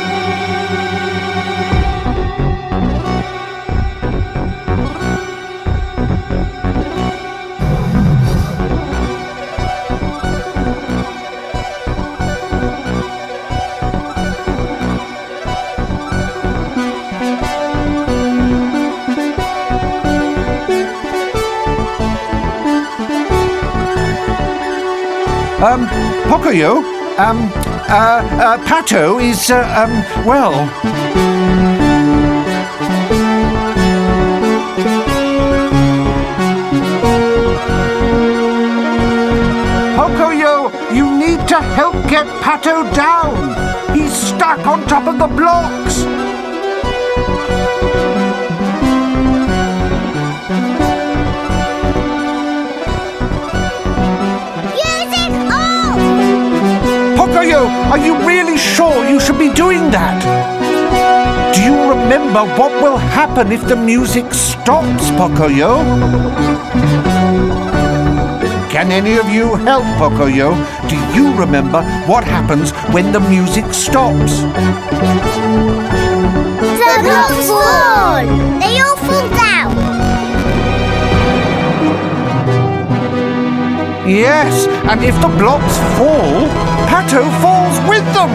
Pocoyo, Pato is, well... Pocoyo, you need to help get Pato down. He's stuck on top of the blocks. Pocoyo, are you really sure you should be doing that? Do you remember what will happen if the music stops, Pocoyo? Can any of you help, Pocoyo? Do you remember what happens when the music stops? The blocks fall! They all fall down! Yes, and if the blocks fall, Pato falls with them!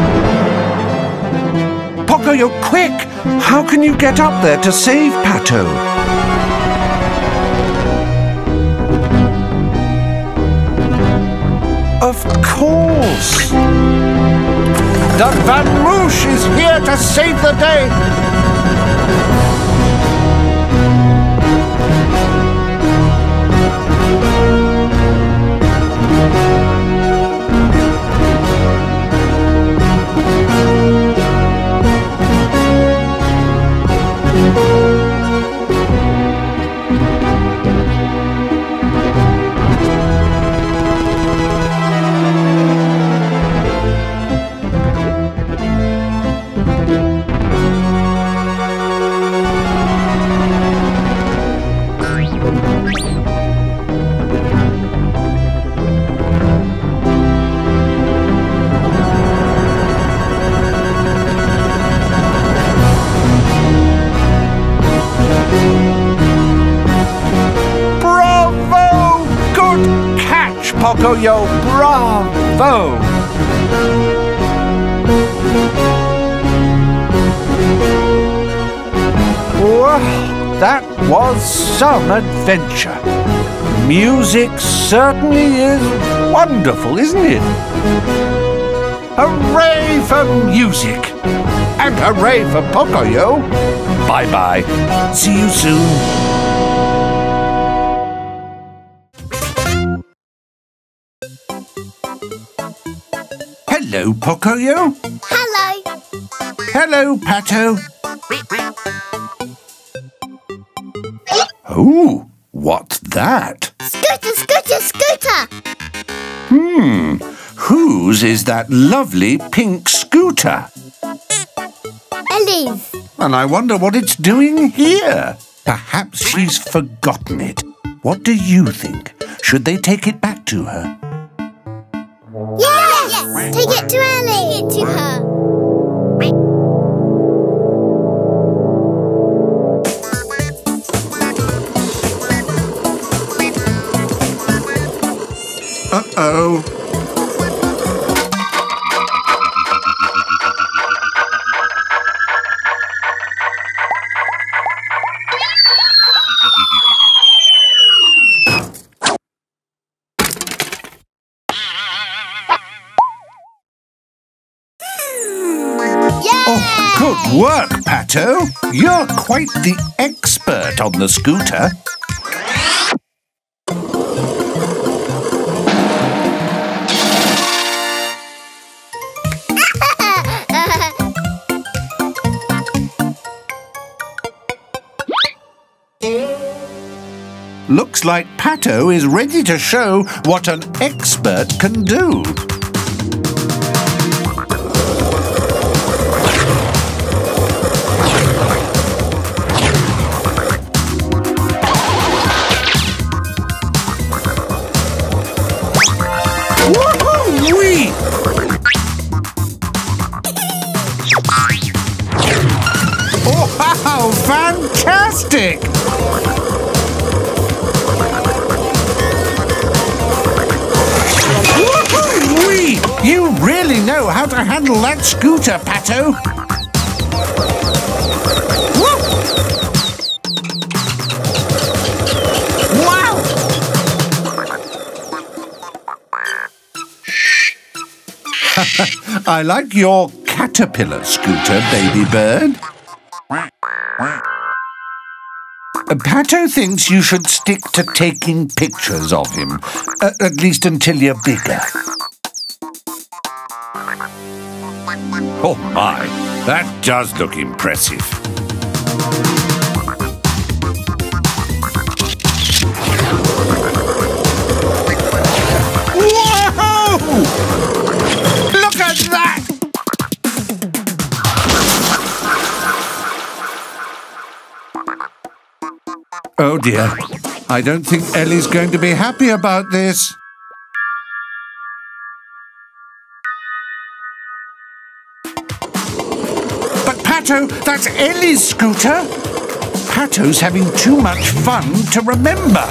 Pocoyo, quick! How can you get up there to save Pato? Of course. The Vamoosh is here to save the day. Pocoyo, bravo! Wow, that was some adventure. Music certainly is wonderful, isn't it? Hooray for music! And hooray for Pocoyo! Bye-bye. See you soon. Hello, Pocoyo. Hello. Hello, Pato. Oh, what's that? Scooter, scooter, scooter. Whose is that lovely pink scooter? Ellie's. And I wonder what it's doing here. Perhaps she's forgotten it. What do you think? Should they take it back to her? Yes! Take it to Ellie. Take it to her. Uh-oh. Good work, Pato. You're quite the expert on the scooter. Looks like Pato is ready to show what an expert can do. Woohoo-wee! Oh, wow! Fantastic! Woohoo-wee! You really know how to handle that scooter, Pato. Woo! Wow! I like your caterpillar scooter, baby bird. Pato thinks you should stick to taking pictures of him, at least until you're bigger. Oh my, that does look impressive. Whoa! Look at that! Oh dear, I don't think Ellie's going to be happy about this. But Pato, that's Ellie's scooter. Pato's having too much fun to remember.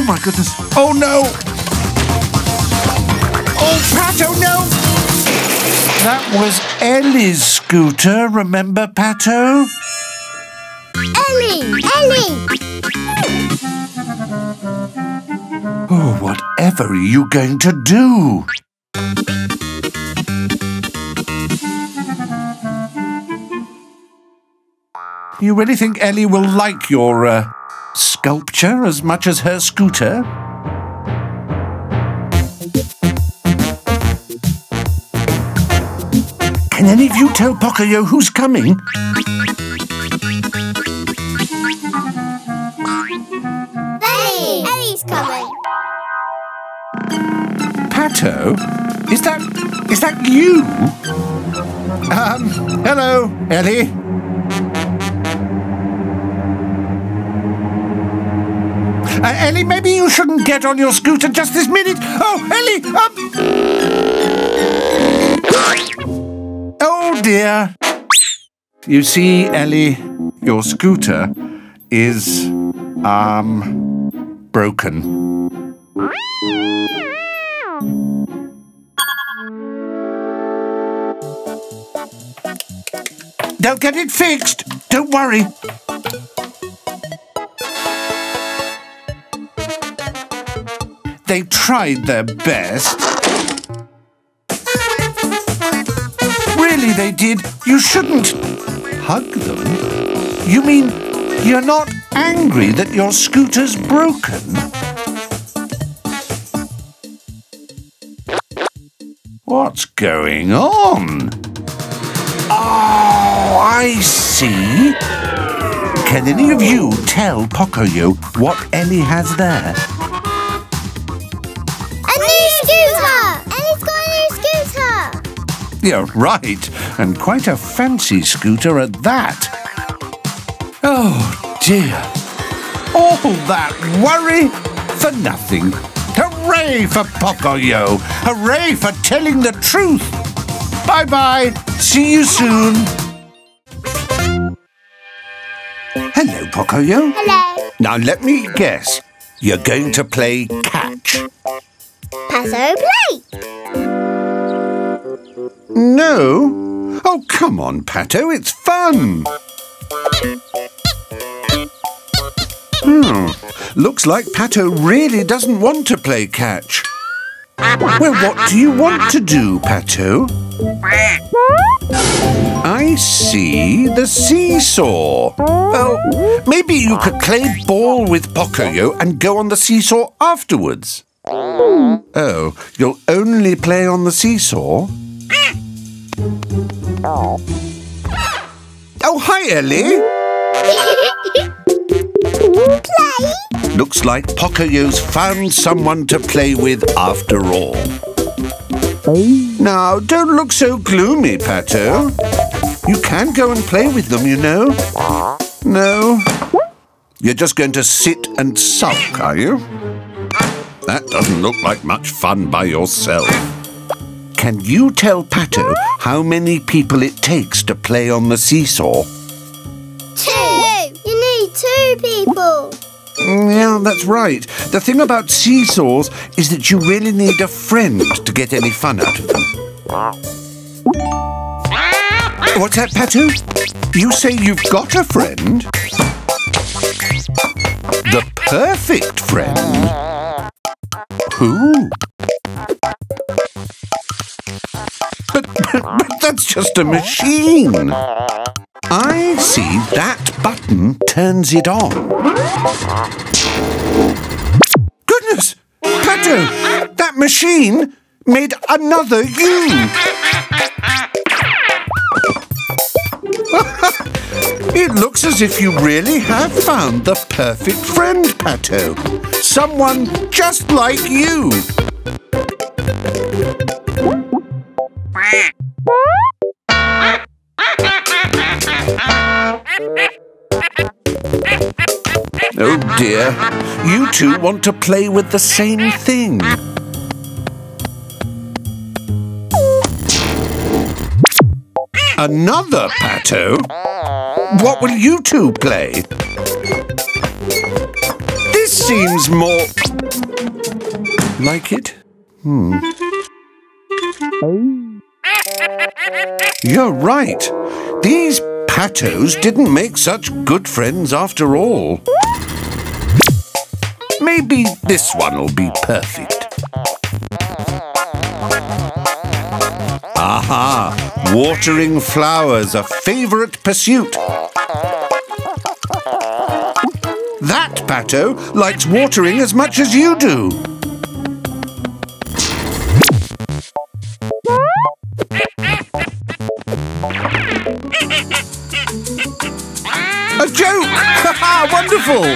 Oh, my goodness. Oh, no. Oh, Pato, no. That was Ellie's scooter, remember, Pato? Ellie! Oh, whatever are you going to do? You really think Ellie will like your sculpture as much as her scooter? Can any of you tell Pocoyo who's coming? Ellie's coming. Pato? Is that you? Hello, Ellie. Ellie, maybe you shouldn't get on your scooter just this minute. Oh, Ellie! Oh, dear. You see, Ellie, your scooter is, broken. They'll get it fixed. Don't worry. They tried their best. Really, they did. You shouldn't hug them. You mean you're not angry that your scooter's broken? What's going on? Oh, I see. Can any of you tell Pocoyo what Ellie has there? A new scooter! Ellie's got a new scooter! You're right, and quite a fancy scooter at that. Oh, dear. All that worry for nothing. Hooray for Pocoyo! Hooray for telling the truth! Bye-bye. See you soon. Hello, Pocoyo. Hello. Now, let me guess. You're going to play catch. Pato, play! No? Oh, come on, Pato. It's fun. Looks like Pato really doesn't want to play catch. Well, what do you want to do, Pato? I see, the seesaw. Well, maybe you could play ball with Pocoyo and go on the seesaw afterwards. Oh, you'll only play on the seesaw? Oh, hi, Ellie. Play? Looks like Pocoyo's found someone to play with after all. Now, don't look so gloomy, Pato. You can go and play with them, you know. No? You're just going to sit and sulk, are you? That doesn't look like much fun by yourself. Can you tell Pato how many people it takes to play on the seesaw? 2! You need 2 people. Yeah, that's right. The thing about seesaws is that you really need a friend to get any fun out of them. What's that, Pato? You say you've got a friend? The perfect friend? Who? But that's just a machine. I see that button turns it on. Goodness! Pato! That machine made another you! It looks as if you really have found the perfect friend, Pato. Someone just like you. Oh dear, you two want to play with the same thing. Another Pato? What will you two play? This seems more like it? You're right. These Patos didn't make such good friends after all. Maybe this one will be perfect. Aha! Watering flowers, a favourite pursuit. That Pato likes watering as much as you do. A joke! Haha, wonderful!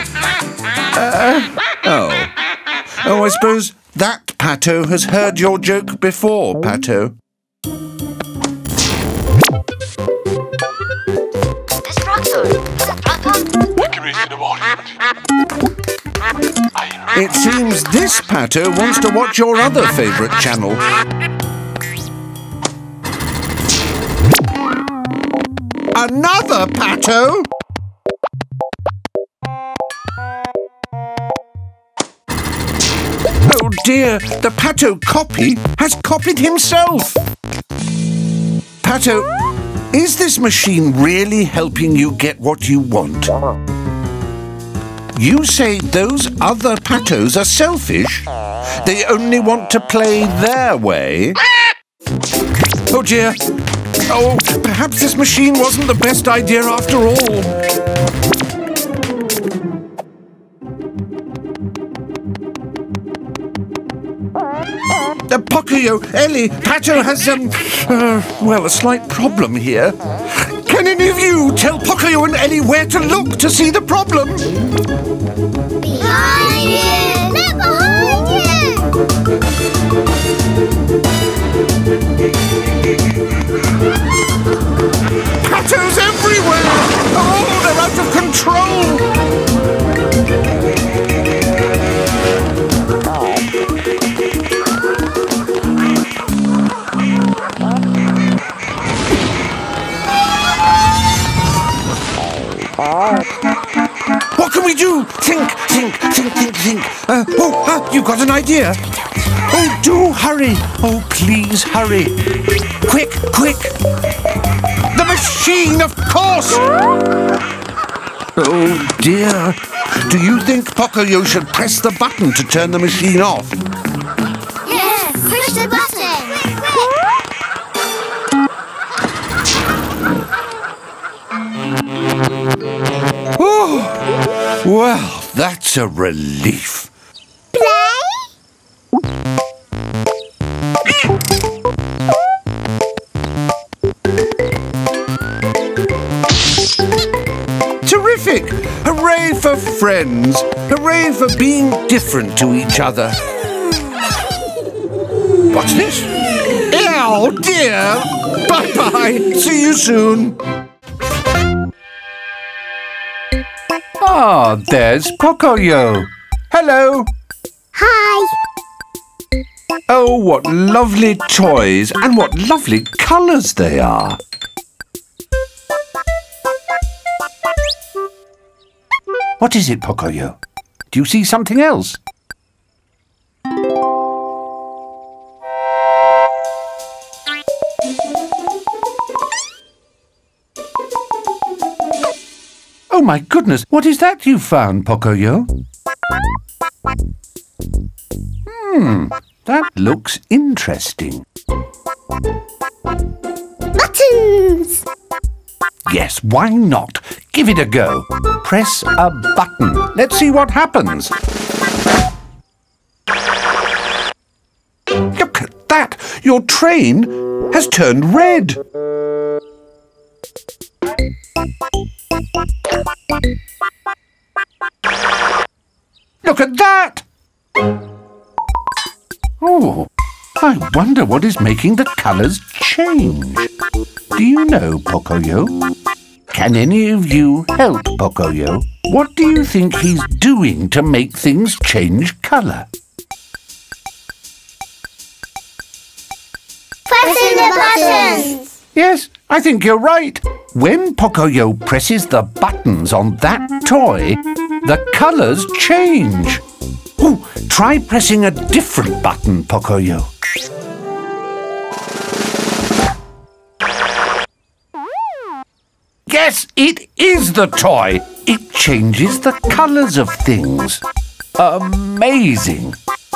Oh, I suppose that Pato has heard your joke before, Pato. It seems this Pato wants to watch your other favourite channel. Another Pato? Oh dear, the Pato copy has copied himself. Pato, is this machine really helping you get what you want? You say those other Patos are selfish? They only want to play their way? Oh dear. Oh, perhaps this machine wasn't the best idea after all. Pocoyo, Ellie, Pato has, well, a slight problem here. Can any of you tell Pocoyo and Ellie where to look to see the problem? Behind you! Look behind you! Patos everywhere! Oh, they're out of control! What can we do? Think. You've got an idea? Oh, do hurry. Oh, please hurry. Quick. The machine, of course. Oh, dear. Do you think Pocoyo should press the button to turn the machine off? Yes, push the button. Oh, well, that's a relief. Play? Terrific! Hooray for friends! Hooray for being different to each other. What's this? Oh, dear! Bye-bye! See you soon! Ah, there's Pocoyo. Hello. Hi. Oh, what lovely toys and what lovely colours they are. What is it, Pocoyo? Do you see something else? Oh my goodness, what is that you found, Pocoyo? That looks interesting. Buttons! Yes, why not? Give it a go. Press a button. Let's see what happens. Look at that! Your train has turned red. Look at that! Oh, I wonder what is making the colours change. Do you know, Pocoyo? Can any of you help Pocoyo? What do you think he's doing to make things change colour? Pressing the buttons! Yes, I think you're right. When Pocoyo presses the buttons on that toy, the colours change. Oh, Try pressing a different button, Pocoyo. Yes, it is the toy. It changes the colours of things. Amazing.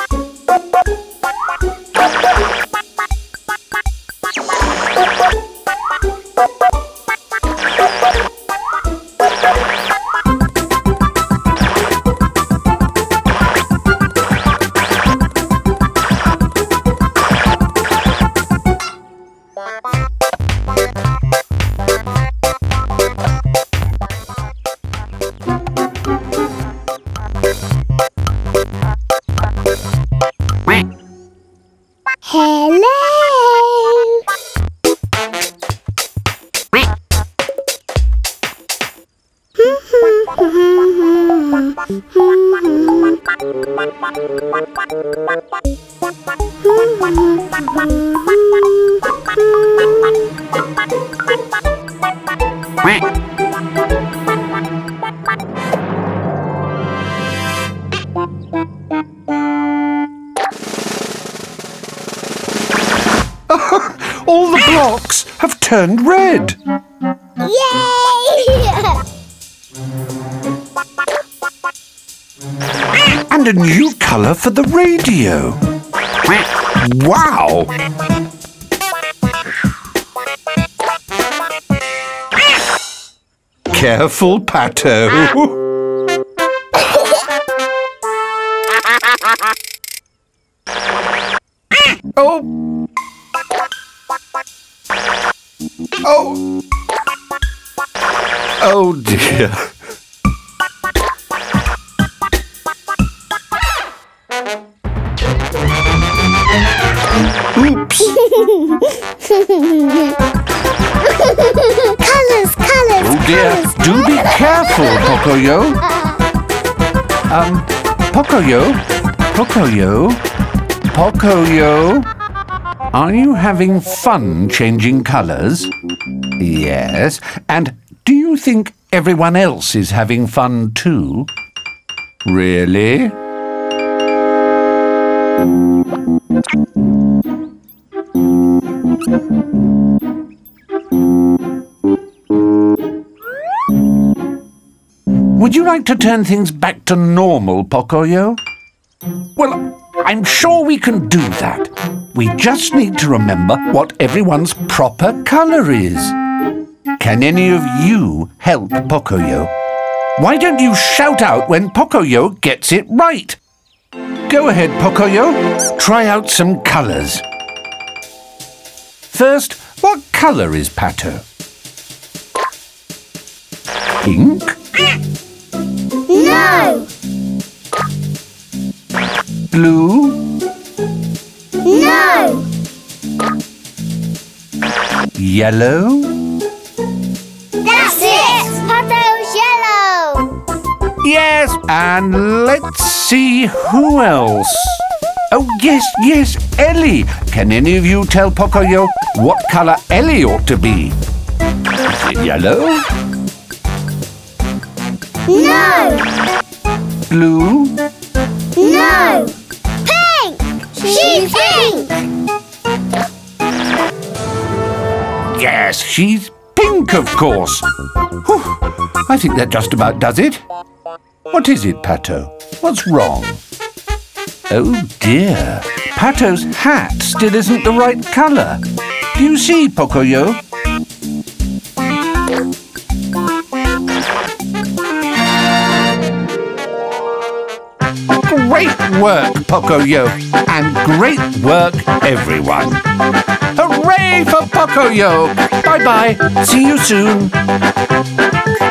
All the blocks have turned red. Yay! And a new colour for the radio. Wow! Careful, Pato. Oh! Oh! Oh dear. Oops. Colours, colours, Oh dear. colours. Do be careful, Pocoyo. Pocoyo? Pocoyo? Pocoyo? Are you having fun changing colours? Yes. And do you think everyone else is having fun too? Really? Would you like to turn things back to normal, Pocoyo? Well, I'm sure we can do that. We just need to remember what everyone's proper colour is. Can any of you help Pocoyo? Why don't you shout out when Pocoyo gets it right? Go ahead, Pocoyo. Try out some colours. First, what colour is Pato? Pink? No! Blue? No! Yellow? That's it! Pato's yellow! Yes, and let's see who else. Oh, yes, Ellie. Can any of you tell Pocoyo what colour Ellie ought to be? Is it yellow? No! Blue? No! Pink! She's pink! Yes, she's pink, of course. Whew, I think that just about does it. What is it, Pato? What's wrong? Oh dear, Pato's hat still isn't the right colour. Do you see, Pocoyo? Great work, Pocoyo, and great work, everyone. Hooray for Pocoyo! Bye-bye. See you soon.